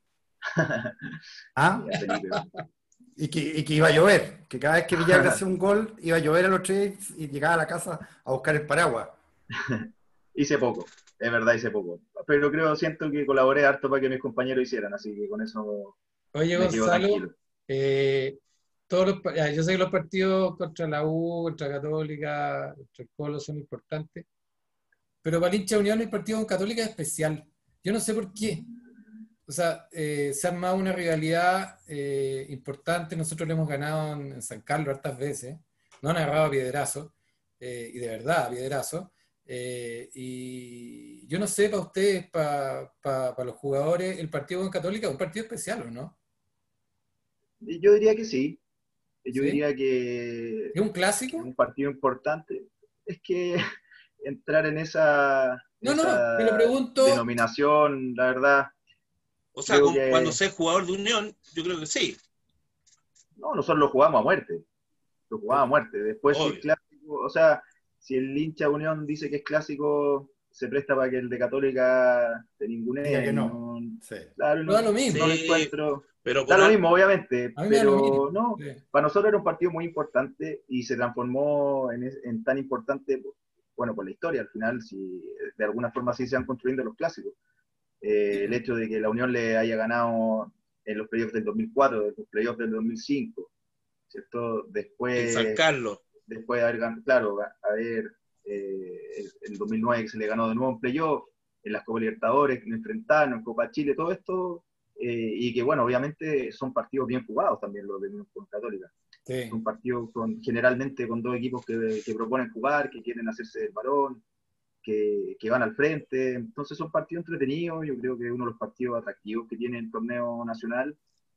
¿Ah? sí, a Felipe. Y que, y que iba a llover, que cada vez que Villalba hacía un gol iba a llover a los tres y llegaba a la casa a buscar el paraguas. Hice poco, es verdad, hice poco. Pero creo, siento que colaboré harto para que mis compañeros hicieran, así que con eso Oye, me quedo Gonzalo, tranquilo. eh, todos los, pa- ya, yo sé que los partidos contra la U, contra Católica, contra el Colo son importantes, pero para el hincha de Unión el partido con Católica es especial. Yo no sé por qué. O sea, eh, se ha armado una rivalidad eh, importante. Nosotros le hemos ganado en, en San Carlos hartas veces. No han agarrado a piedrazo, eh, y de verdad a piedrazo. Eh, y yo no sé para ustedes, para, para, para los jugadores, el partido con Católica es un partido especial, ¿o no? Y yo diría que sí, yo ¿Sí? diría que ¿Es un es clásico? un partido importante. Es que entrar en esa, No, no, no. Te lo esa pregunto. denominación, la verdad, O sea, creo con, cuando que seas jugador de Unión, yo creo que sí, no, nosotros lo jugamos a muerte, lo jugamos a muerte. Después si es obvio. clásico, o sea, si el hincha de Unión dice que es clásico, se presta para que el de Católica te Diga que ninguneen y no. no, Sí. claro, No da no, lo mismo. no lo Sí, encuentro. pero Da por lo algo. mismo, obviamente, A mí me da lo mismo. pero no, Sí. para nosotros era un partido muy importante y se transformó en, es- en tan importante, bueno, por la historia, al final, si de alguna forma así se van construyendo los clásicos. Eh, el hecho de que la Unión le haya ganado en los playoffs del dos mil cuatro, en los playoffs del dos mil cinco, ¿cierto? En San Después, Carlos. después de haber ganado, claro, a ver, eh, el, el dos mil nueve que se le ganó de nuevo en playoff, en las Copa Libertadores, que nos enfrentaron, en Copa Chile, todo esto, eh, y que bueno, obviamente son partidos bien jugados también los de Unión con Católica. Sí. Son partidos con, generalmente con dos equipos que, que proponen jugar, que quieren hacerse el balón, que, que, van al frente, entonces son partidos entretenidos, yo creo que es uno de los partidos atractivos que tiene el torneo nacional,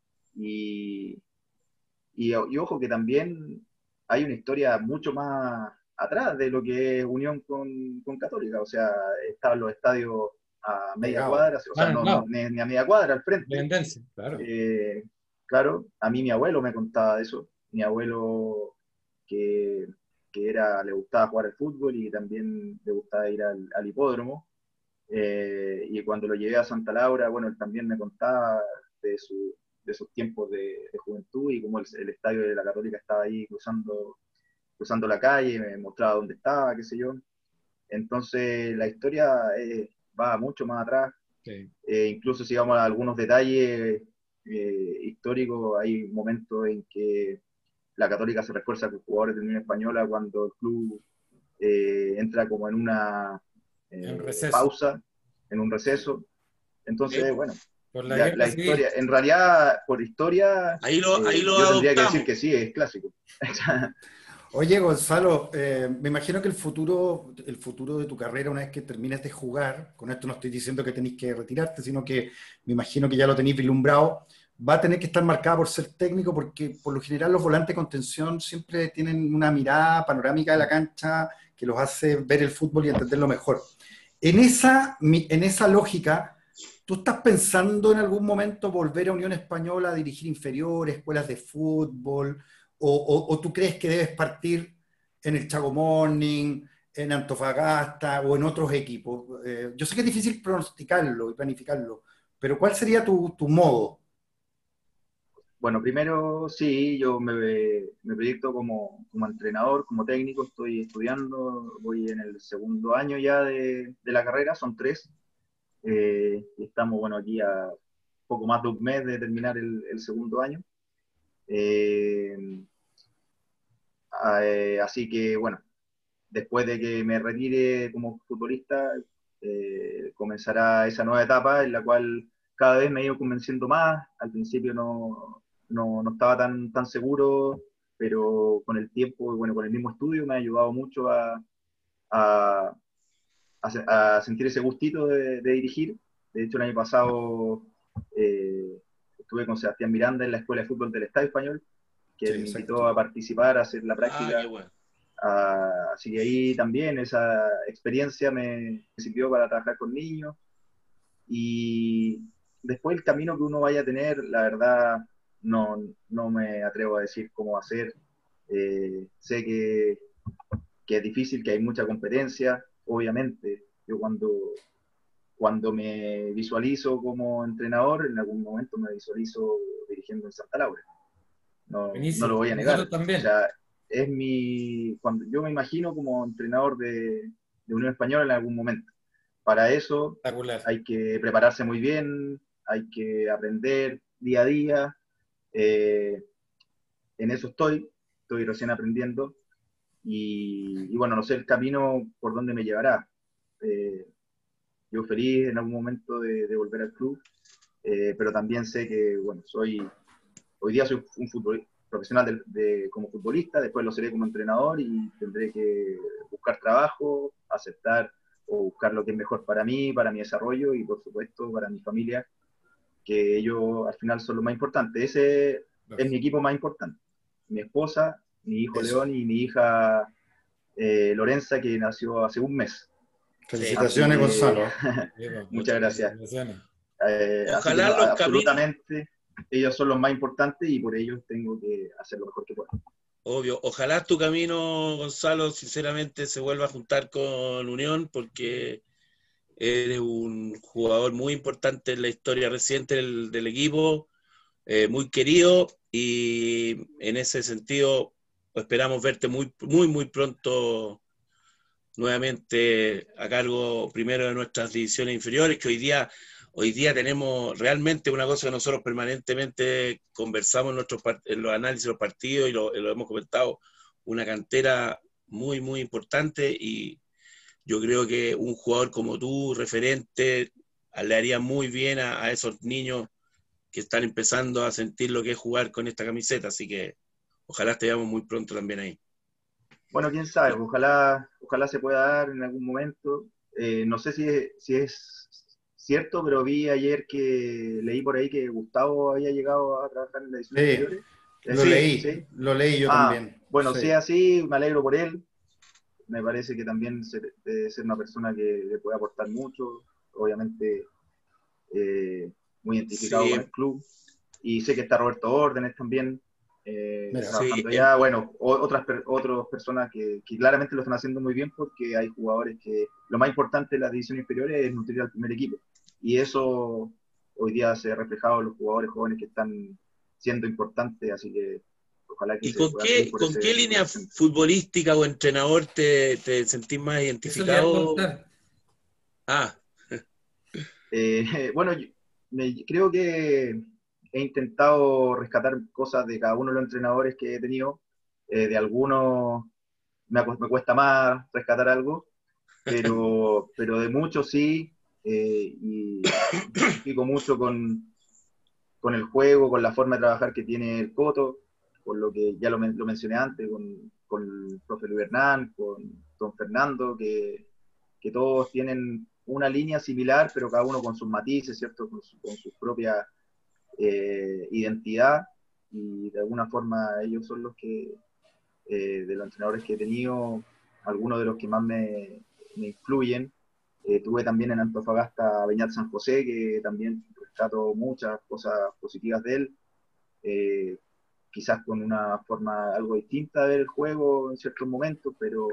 y, y, y ojo que también hay una historia mucho más atrás de lo que es Unión con, con Católica, o sea, estaban los estadios a media Pegado. cuadra, o sea, Van al no, no lado. ni, ni a media cuadra, al frente. Independencia, claro. Eh, claro, a mí mi abuelo me contaba de eso, mi abuelo que, que era, le gustaba jugar al fútbol y también le gustaba ir al, al hipódromo, eh, y cuando lo llevé a Santa Laura, bueno, él también me contaba de, su, de sus tiempos de, de juventud y cómo el, el, estadio de la Católica estaba ahí cruzando, cruzando la calle, me mostraba dónde estaba, qué sé yo. Entonces la historia eh, va mucho más atrás, Sí. eh, incluso si vamos a algunos detalles eh, históricos, hay momentos en que la Católica se refuerza con jugadores de Unión Española cuando el club eh, entra como en una En eh, receso. pausa, en un receso. Sí, Entonces, bueno, Por la ya guerra la civil. historia, en realidad, por historia, ahí lo, ahí eh, lo yo tendría que decir adoptamos. que sí, es clásico. Oye, Gonzalo, eh, me imagino que el futuro, el futuro de tu carrera, una vez que termines de jugar, con esto no estoy diciendo que tenéis que retirarte, sino que me imagino que ya lo tenéis vislumbrado, va a tener que estar marcada por ser técnico, porque por lo general los volantes con tensión siempre tienen una mirada panorámica de la cancha que los hace ver el fútbol y entenderlo mejor. En esa, en esa lógica, ¿tú estás pensando en algún momento volver a Unión Española a dirigir inferiores, escuelas de fútbol? O, o, ¿O tú crees que debes partir en el Chaco Morning, en Antofagasta o en otros equipos? Eh, yo sé que es difícil pronosticarlo y planificarlo, pero ¿cuál sería tu, tu modo? Bueno, primero sí, yo me, me proyecto como, como entrenador, como técnico, estoy estudiando, voy en el segundo año ya de, de la carrera, son tres, eh, y estamos, bueno, aquí a poco más de un mes de terminar el, el segundo año. Eh, eh, así que, bueno, después de que me retire como futbolista, eh, comenzará esa nueva etapa en la cual cada vez me he ido convenciendo más. Al principio no, no, no estaba tan, tan seguro, pero con el tiempo y bueno, con el mismo estudio me ha ayudado mucho a, a, a, a sentir ese gustito de, de dirigir. De hecho, el año pasado eh, estuve con Sebastián Miranda en la Escuela de Fútbol del Estado Español, que Sí, me exacto. invitó a participar, a hacer la práctica. Ah, qué bueno. Uh, así que ahí también esa experiencia me, me sirvió para trabajar con niños. Y después el camino que uno vaya a tener, la verdad, no, no me atrevo a decir cómo va a ser. Eh, sé que, que es difícil, que hay mucha competencia, obviamente. Yo cuando, cuando me visualizo como entrenador, en algún momento me visualizo dirigiendo en Santa Laura. No, no lo voy a negar. Nosotros también. O sea, es mi, cuando yo me imagino como entrenador de, de Unión Española en algún momento. Para eso hay que prepararse muy bien, hay que aprender día a día. Eh, en eso estoy, estoy recién aprendiendo. Y, y bueno, no sé el camino por dónde me llevará. Eh, yo feliz en algún momento de, de volver al club, eh, pero también sé que, bueno, soy, hoy día soy un futbolista profesional de, de, como futbolista, después lo seré como entrenador y tendré que buscar trabajo, aceptar o buscar lo que es mejor para mí, para mi desarrollo y por supuesto para mi familia, que ellos al final son lo más importante. Ese es mi equipo más importante. Mi esposa, mi hijo Eso. León y mi hija eh, Lorenza, que nació hace un mes. Felicitaciones, que, Gonzalo. Muchas gracias. Eh, Ojalá así que, los absolutamente caminos... ellos son los más importantes y por ellos tengo que hacer lo mejor que pueda. Obvio, ojalá tu camino, Gonzalo, sinceramente se vuelva a juntar con Unión, porque eres un jugador muy importante en la historia reciente del, del equipo, eh, muy querido, y en ese sentido esperamos verte muy, muy, muy pronto nuevamente a cargo primero de nuestras divisiones inferiores, que hoy día Hoy día tenemos realmente una cosa que nosotros permanentemente conversamos en, nuestros, en los análisis de los partidos y lo, lo hemos comentado, una cantera muy, muy importante, y yo creo que un jugador como tú, referente, le haría muy bien a, a esos niños que están empezando a sentir lo que es jugar con esta camiseta, así que ojalá te veamos muy pronto también ahí. Bueno, quién sabe, ojalá, ojalá se pueda dar en algún momento. Eh, no sé si es, si es cierto, pero vi ayer que leí por ahí que Gustavo había llegado a trabajar en la edición sí, inferiores. Lo sí, leí, ¿sí? lo leí yo ah, también. Bueno, sí. si es así, me alegro por él. Me parece que también se, debe ser una persona que le puede aportar mucho, obviamente eh, muy identificado Sí. con el club. Y sé que está Roberto Órdenes también. Eh, Mira, trabajando sí, allá, en... bueno, otras otras personas que, que claramente lo están haciendo muy bien, porque hay jugadores que lo más importante de las divisiones inferiores es nutrir al primer equipo, y eso hoy día se ha reflejado en los jugadores jóvenes que están siendo importantes, así que ojalá que ¿Y se con pueda qué, con ese, qué línea futbolística o entrenador te, te sentís más identificado? Ah. eh, bueno, yo, me, creo que he intentado rescatar cosas de cada uno de los entrenadores que he tenido. Eh, de algunos me, me cuesta más rescatar algo, pero, pero de muchos sí, eh, y me identifico mucho con, con el juego, con la forma de trabajar que tiene el Coto, con lo que ya lo, lo mencioné antes, con, con el profe Luis Hernán, con don Fernando, que, que todos tienen una línea similar, pero cada uno con sus matices, ¿cierto? Con su, con su propia eh, identidad, y de alguna forma ellos son los que, eh, de los entrenadores que he tenido, algunos de los que más me, me influyen. Eh, tuve también en Antofagasta a Beñat San José, que también rescato muchas cosas positivas de él, eh, quizás con una forma algo distinta de ver el juego en ciertos momentos, pero,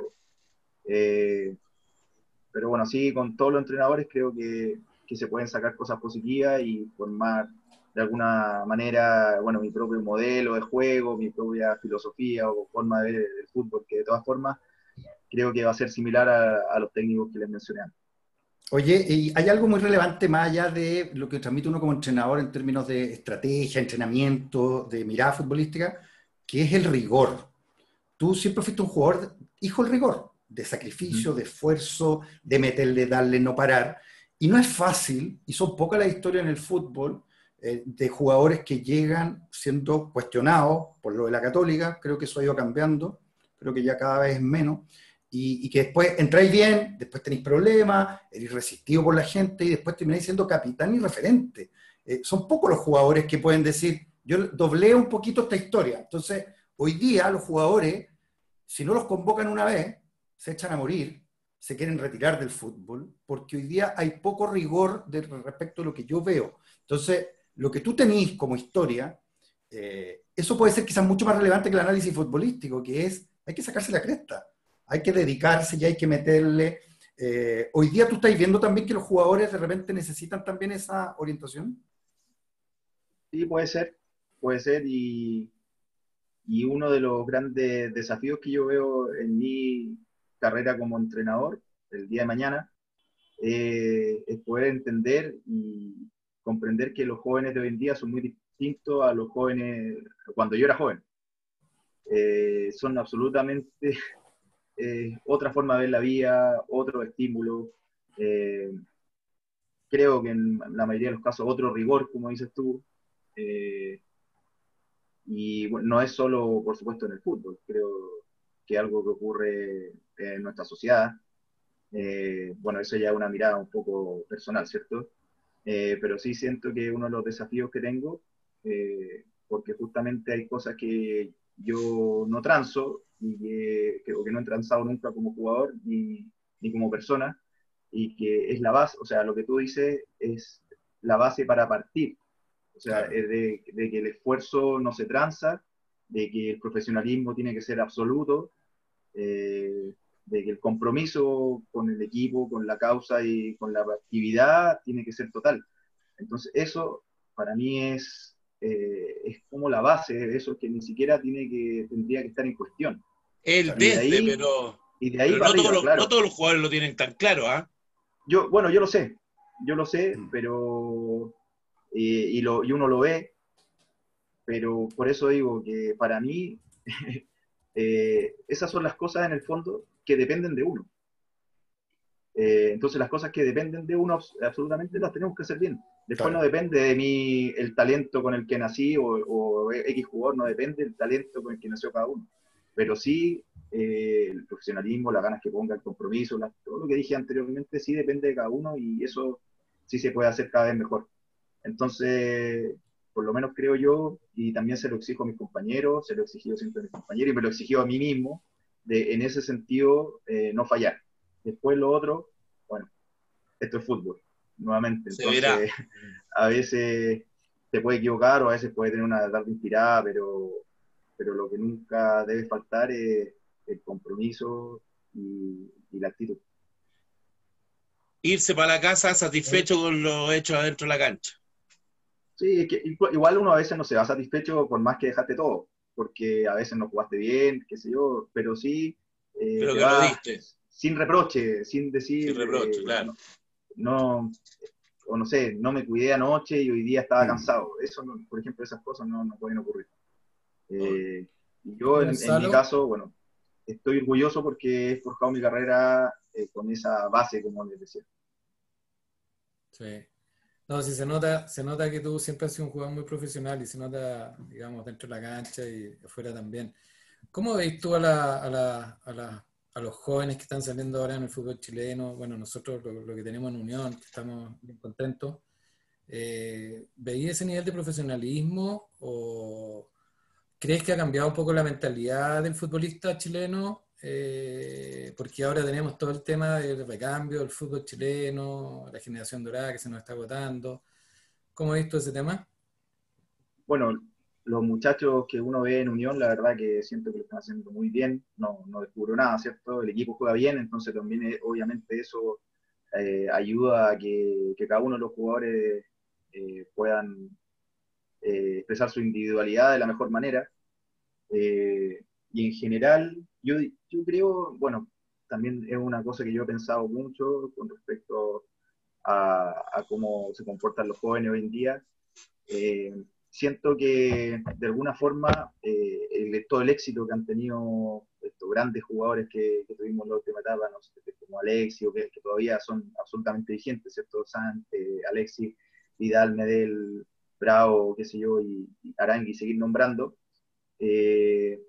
eh, pero bueno, sí, con todos los entrenadores creo que, que se pueden sacar cosas positivas y formar de alguna manera, bueno, mi propio modelo de juego, mi propia filosofía o forma de ver el fútbol, que de todas formas creo que va a ser similar a, a los técnicos que les mencioné antes. Oye, ¿y hay algo muy relevante más allá de lo que transmite uno como entrenador en términos de estrategia, entrenamiento, de mirada futbolística, que es el rigor? Tú siempre fuiste un jugador hijo del rigor. de sacrificio, de esfuerzo, de meterle, darle, no parar. Y no es fácil, y son pocas las historias en el fútbol, eh, de jugadores que llegan siendo cuestionados por lo de la Católica. Creo que eso ha ido cambiando, creo que ya cada vez es menos, y, y que después entráis bien, después tenéis problemas, eres resistido por la gente, y después termináis siendo capitán y referente. Eh, son pocos los jugadores que pueden decir, yo dobleo un poquito esta historia. Entonces, hoy día los jugadores, si no los convocan una vez, se echan a morir, se quieren retirar del fútbol, porque hoy día hay poco rigor de, respecto a lo que yo veo. Entonces, lo que tú tenés como historia, eh, eso puede ser quizás mucho más relevante que el análisis futbolístico, que es, hay que sacarse la cresta, hay que dedicarse y hay que meterle. Eh, hoy día tú estás viendo también que los jugadores de repente necesitan también esa orientación. Sí, puede ser, puede ser, y, y uno de los grandes desafíos que yo veo en mi carrera como entrenador el día de mañana eh, es poder entender y comprender que los jóvenes de hoy en día son muy distintos a los jóvenes cuando yo era joven. Eh, son absolutamente eh, otra forma de ver la vida, otro estímulo. Eh, creo que en la mayoría de los casos otro rigor, como dices tú. Eh, y bueno, no es solo, por supuesto, en el fútbol. Creo que algo que ocurre en nuestra sociedad. Eh, bueno, eso ya es una mirada un poco personal, ¿cierto? Eh, pero sí siento que uno de los desafíos que tengo, eh, porque justamente hay cosas que yo no transo y que, que, o que no he transado nunca como jugador ni, ni como persona, y que es la base, o sea, lo que tú dices es la base para partir, o sea, Claro. es de, de que el esfuerzo no se tranza, de que el profesionalismo tiene que ser absoluto, eh, de que el compromiso con el equipo, con la causa y con la actividad tiene que ser total. Entonces eso para mí es, eh, es como la base de eso, que ni siquiera tiene que, tendría que estar en cuestión. El Y de desde, ahí, pero, y de ahí pero para no, todos arriba, los, no claro. todos los jugadores lo tienen tan claro, ¿ah? Yo, bueno, yo lo sé, yo lo sé, pero y, y, lo, y uno lo ve, pero por eso digo que para mí eh, esas son las cosas en el fondo que dependen de uno. Eh, entonces las cosas que dependen de uno absolutamente las tenemos que hacer bien. Después Claro. no depende de mí el talento con el que nací o, o X jugador, no depende del talento con el que nació cada uno. Pero sí eh, el profesionalismo, las ganas que ponga, el compromiso, la, todo lo que dije anteriormente sí depende de cada uno y eso sí se puede hacer cada vez mejor. Entonces, por lo menos creo yo, y también se lo exijo a mis compañeros, se lo he exigido siempre a mis compañeros y me lo exigió a mí mismo, de en ese sentido eh, no fallar. Después lo otro, bueno, esto es fútbol, nuevamente. Se verá. Entonces, a veces se puede equivocar o a veces puede tener una tarde inspirada, pero, pero lo que nunca debe faltar es el compromiso y, y la actitud. Irse para la casa satisfecho con lo hecho adentro de la cancha. Sí, es que igual uno a veces no se va satisfecho por más que dejaste todo, porque a veces no jugaste bien, qué sé yo, pero sí eh, Pero te que lo vas diste, sin reproche, sin sin decir, reproche, eh, claro. no, no, o no sé, no me cuidé anoche y hoy día estaba cansado. Eso, no, por ejemplo, esas cosas no, no pueden ocurrir. Eh, y yo, en, en mi Gonzalo, caso, bueno, estoy orgulloso porque he forjado mi carrera eh, con esa base, como les decía. sí. No, sí se nota, se nota que tú siempre has sido un jugador muy profesional y se nota, digamos, dentro de la cancha y afuera también. ¿Cómo veis tú a, la, a, la, a, la, a los jóvenes que están saliendo ahora en el fútbol chileno? Bueno, nosotros lo, lo que tenemos en Unión, que estamos bien contentos. Eh, ¿Veis ese nivel de profesionalismo o crees que ha cambiado un poco la mentalidad del futbolista chileno? Eh, porque ahora tenemos todo el tema del recambio del fútbol chileno, la generación dorada que se nos está agotando. ¿Cómo has visto ese tema? Bueno, los muchachos que uno ve en Unión, la verdad que siento que lo están haciendo muy bien, no, no descubro nada, ¿cierto? El equipo juega bien, entonces también eh, obviamente eso eh, ayuda a que, que, cada uno de los jugadores eh, puedan eh, expresar su individualidad de la mejor manera. Eh, y en general, yo, yo creo, bueno, también es una cosa que yo he pensado mucho con respecto a, a cómo se comportan los jóvenes hoy en día. Eh, siento que de alguna forma eh, el, todo el éxito que han tenido estos cierto? Grandes jugadores que, que tuvimos en la última etapa, no sé, como Alexis, que, que todavía son absolutamente vigentes, ¿cierto? San, eh, Alexis, Vidal, Medel, Bravo, qué sé yo, y, y Arangui, seguir nombrando. Eh,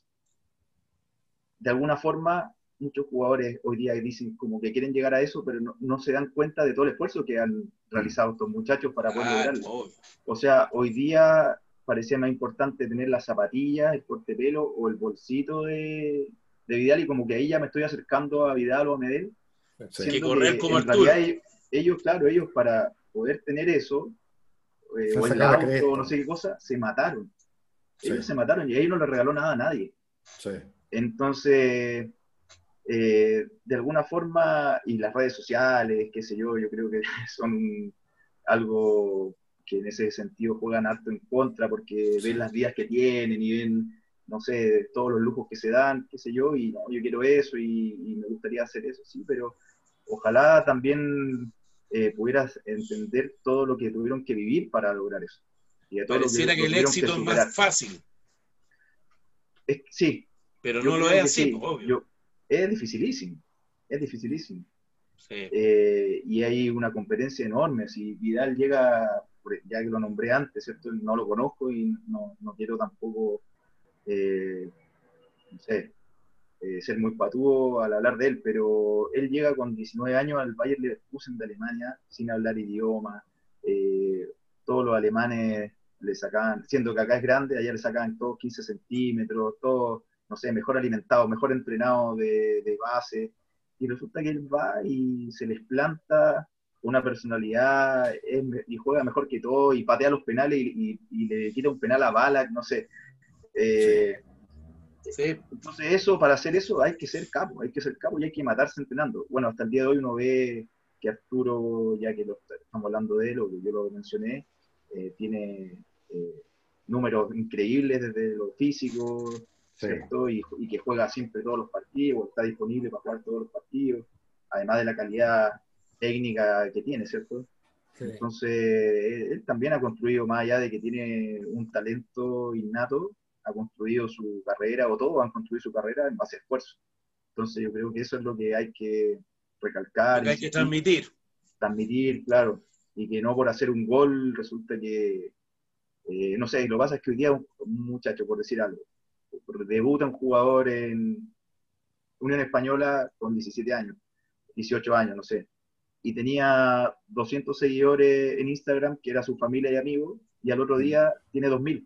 de alguna forma, muchos jugadores hoy día dicen como que quieren llegar a eso, pero no, no se dan cuenta de todo el esfuerzo que han realizado estos muchachos para poder Claro, lograrlo. obvio. O sea, hoy día parecía más importante tener las zapatillas, el corte de pelo o el bolsito de, de Vidal, y como que ahí ya me estoy acercando a Vidal o a Medel, Sí. Que siendo correr que como en realidad Arturo. ellos, ellos, claro, ellos para poder tener eso, eh, Se han o el sacado la auto, o cresta. no sé qué cosa, se mataron. Sí, Ellos se mataron y a ellos no les regaló nada a nadie. sí. Entonces, eh, de alguna forma, y las redes sociales, qué sé yo, yo creo que son algo que en ese sentido juegan harto en contra, porque ven las vidas que tienen y ven, no sé, todos los lujos que se dan, qué sé yo, y no, yo quiero eso y, y me gustaría hacer eso, sí, pero ojalá también eh, pudieras entender todo lo que tuvieron que vivir para lograr eso, y de todo lo que Pareciera que lo el tuvieron que éxito es más superar. fácil, Es, sí, pero yo no lo es creo que así, pues, sí, obvio. yo, es dificilísimo, es dificilísimo. Sí. Eh, y hay una competencia enorme. Si Vidal llega, ya que lo nombré antes, ¿cierto? No lo conozco y no, no quiero tampoco, eh, no sé, eh, ser muy patúo al hablar de él, pero él llega con diecinueve años al Bayer Leverkusen de Alemania sin hablar idioma. Eh, todos los alemanes le sacaban, siendo que acá es grande, allá le sacaban todos quince centímetros, todos, no sé, mejor alimentados, mejor entrenados de, de base. Y resulta que él va y se les planta una personalidad es, y juega mejor que todo y patea los penales y, y, y le quita un penal a Ballack, no sé. Eh, Sí. Sí. entonces eso, para hacer eso hay que ser capo, hay que ser capo y hay que matarse entrenando. Bueno, hasta el día de hoy uno ve que Arturo, ya que lo, estamos hablando de él, o que yo lo mencioné, eh, tiene eh, números increíbles desde lo físico, Sí. ¿cierto? Y, y, que juega siempre todos los partidos, está disponible para jugar todos los partidos, además de la calidad técnica que tiene, ¿cierto? Sí. Entonces, él, él también ha construido, más allá de que tiene un talento innato, ha construido su carrera, o todos han construido su carrera en base a esfuerzo. Entonces yo creo que eso es lo que hay que Lo recalcar, que hay que insistir, transmitir. transmitir, claro, y que no por hacer un gol resulta que, eh, no sé, lo que pasa es que hoy día un, un muchacho, por decir algo, debuta un jugador en Unión Española con diecisiete años, dieciocho años, no sé, y tenía doscientos seguidores en Instagram, que era su familia y amigos, y al otro día tiene dos mil.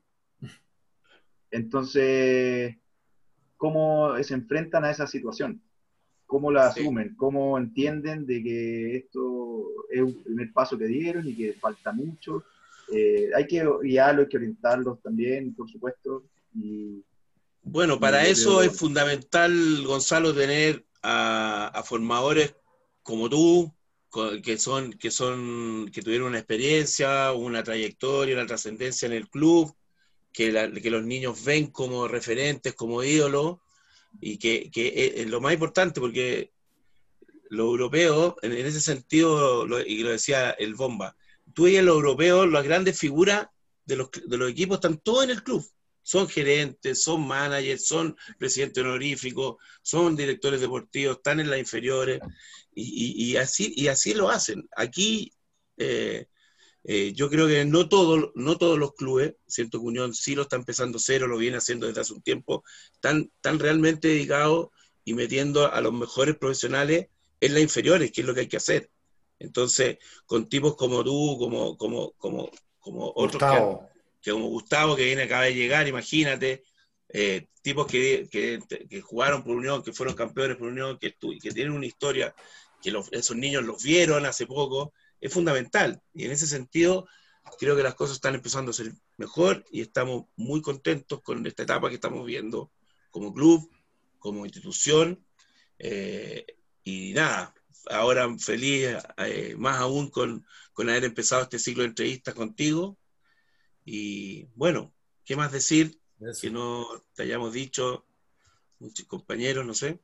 Entonces, ¿cómo se enfrentan a esa situación? ¿Cómo la Sí. asumen? ¿Cómo entienden de que esto es un primer paso que dieron y que falta mucho? Eh, hay que guiarlos, hay que orientarlos también, por supuesto. Y, Bueno, y para yo eso creo, es fundamental, Gonzalo, tener a, a formadores como tú, co- que son, que son, que tuvieron una experiencia, una trayectoria, una trascendencia en el club, que, la- que los niños ven como referentes, como ídolos, y que, que es, es lo más importante, porque los europeos, en, en ese sentido, lo, y lo decía el Bomba, tú y los europeos, las grandes figuras de los, de los equipos están todos en el club. Son gerentes, son managers, son presidentes honoríficos, son directores deportivos, están en las inferiores, y, y, y así, y así lo hacen. Aquí, eh, eh, yo creo que no, todo, no todos los clubes, siento que Unión sí lo está empezando cero, lo viene haciendo desde hace un tiempo, están, están realmente dedicados y metiendo a los mejores profesionales en las inferiores, que es lo que hay que hacer. Entonces, con tipos como tú, como, como, como, como otros que, han, Gustavo. que como Gustavo, que viene acaba de llegar, imagínate, eh, tipos que, que, que, jugaron por Unión, que fueron campeones por Unión, que, que tienen una historia, que los, esos niños los vieron hace poco, es fundamental. Y en ese sentido, creo que las cosas están empezando a ser mejor y estamos muy contentos con esta etapa que estamos viendo como club, como institución. Eh, y nada, ahora feliz eh, más aún con, con haber empezado este ciclo de entrevistas contigo. Y bueno, ¿qué más decir Eso. que no te hayamos dicho, muchos compañeros, no sé?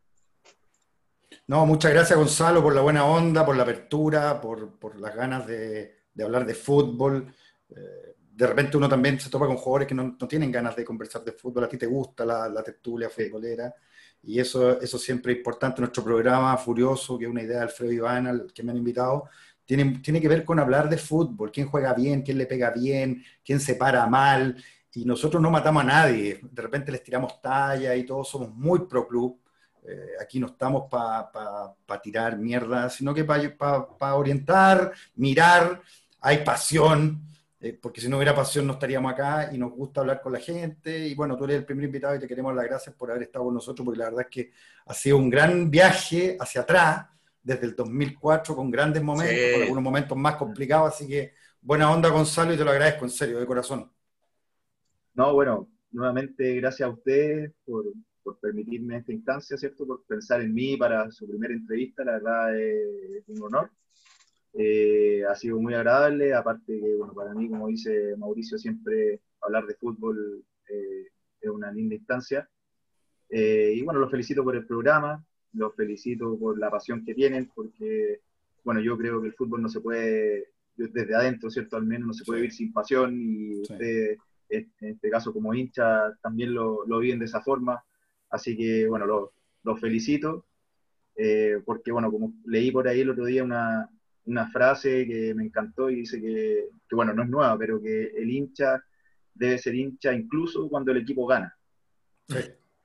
No, muchas gracias Gonzalo por la buena onda, por la apertura, por, por las ganas de, de hablar de fútbol. Eh, de repente uno también se topa con jugadores que no, no tienen ganas de conversar de fútbol, a ti te gusta la, la tertulia futbolera, y eso, eso siempre es importante. Nuestro programa Furioso, que es una idea de Alfredo Iván, al que me han invitado, tiene, tiene que ver con hablar de fútbol, quién juega bien, quién le pega bien, quién se para mal, y nosotros no matamos a nadie, de repente les tiramos talla y todos somos muy pro club. Eh, aquí no estamos para pa, pa tirar mierda, sino que para pa, pa orientar, mirar, hay pasión, eh, porque si no hubiera pasión no estaríamos acá y nos gusta hablar con la gente. Y bueno, tú eres el primer invitado y te queremos dar las gracias por haber estado con nosotros, porque la verdad es que ha sido un gran viaje hacia atrás, desde el dos mil cuatro, con grandes momentos, sí, con algunos momentos más complicados, así que buena onda, Gonzalo, y te lo agradezco en serio, de corazón. No, bueno, nuevamente gracias a ustedes por... por permitirme esta instancia, ¿cierto? Por pensar en mí para su primera entrevista, la verdad es un honor. Eh, ha sido muy agradable, aparte que, bueno, para mí, como dice Mauricio, siempre hablar de fútbol eh, es una linda instancia. Eh, y bueno, los felicito por el programa, los felicito por la pasión que tienen, porque, bueno, yo creo que el fútbol no se puede, desde adentro, ¿cierto? Al menos no se puede vivir sin pasión, y sí, ustedes, en este caso como hincha, también lo, lo viven de esa forma. Así que, bueno, los lo felicito, eh, porque, bueno, como leí por ahí el otro día una, una frase que me encantó y dice que, que, bueno, no es nueva, pero que el hincha debe ser hincha incluso cuando el equipo gana. Sí.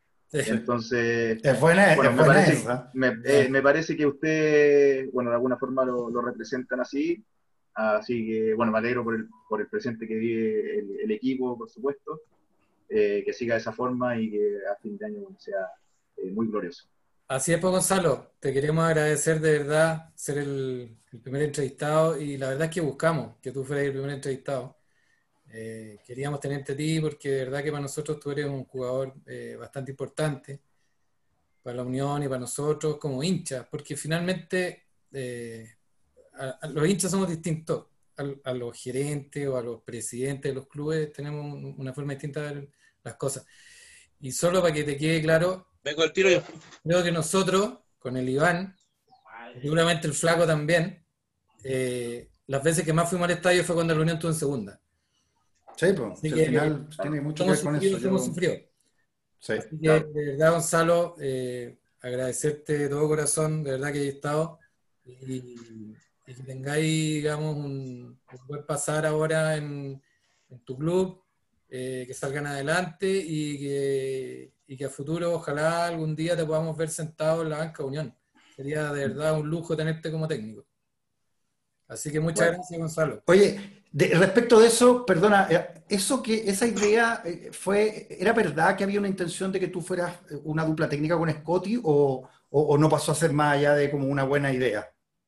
Entonces, es buena, bueno, es me, buena parece, esa. me, eh, me parece que ustedes, bueno, de alguna forma lo, lo representan así, así que, bueno, me alegro por el, por el presente que vive el, el equipo, por supuesto. Eh, que siga de esa forma y que a fin de año, bueno, sea eh, muy glorioso. Así es, pues, Gonzalo, te queremos agradecer de verdad ser el, el primer entrevistado, y la verdad es que buscamos que tú fueras el primer entrevistado. Eh, queríamos tenerte a ti porque de verdad que para nosotros tú eres un jugador eh, bastante importante para la Unión y para nosotros como hinchas, porque finalmente eh, a, a los hinchas somos distintos a, a los gerentes o a los presidentes de los clubes, tenemos una forma distinta de ver las cosas. Y solo para que te quede claro, vengo al tiro yo. Creo que nosotros, con el Iván, seguramente el Flaco también, eh, las veces que más fuimos al estadio fue cuando la Unión estuvo en segunda. Sí, pues, si al final eh, tiene mucho que ver con sufrido, eso. Hemos yo... sufrido. Sí, Así que, claro, de verdad, Gonzalo, eh, agradecerte de todo corazón, de verdad que hayas estado, y, y que tengáis, digamos, un, un buen pasar ahora en, en tu club, eh, que salgan adelante y que, y que a futuro, ojalá algún día te podamos ver sentado en la banca Unión. Sería de verdad un lujo tenerte como técnico. Así que muchas bueno, gracias, Gonzalo. Oye, de, respecto de eso, perdona, eso que esa idea fue, ¿era verdad que había una intención de que tú fueras una dupla técnica con Scotty, o, o, o no pasó a ser más allá de como una buena idea?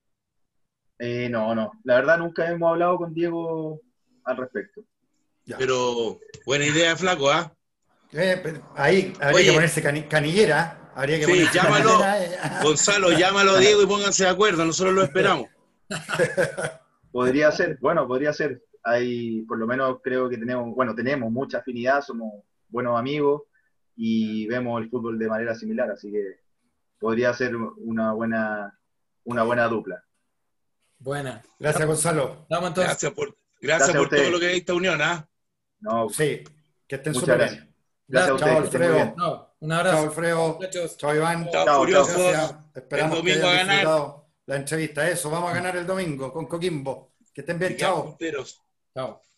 Eh, no, no. La verdad nunca hemos hablado con Diego al respecto. Ya. Pero buena idea, Flaco, ¿ah? ¿eh? Eh, ahí habría Oye, que ponerse cani canillera. Habría que sí, ponerse llámalo, canillera. Gonzalo, llámalo a Diego y pónganse de acuerdo, nosotros lo esperamos. Podría ser, bueno, podría ser. Hay, por lo menos creo que tenemos, bueno, tenemos mucha afinidad, somos buenos amigos y vemos el fútbol de manera similar, así que podría ser una buena, una buena dupla. Buena. Gracias, Gonzalo. Vamos, gracias por, gracias gracias por todo lo que hay esta unión, ¿ah? ¿eh? No, sí, que estén súper bien. Gracias, gracias a ustedes. Chao, Alfredo. No, un abrazo. Chao, Alfredo. Chao, Iván. Chao, chao, Furiosos. Gracias. Esperamos el domingo que hayan a ganar. disfrutado la entrevista. Eso, vamos a ganar el domingo con Coquimbo. Que estén bien. Chao. Chao.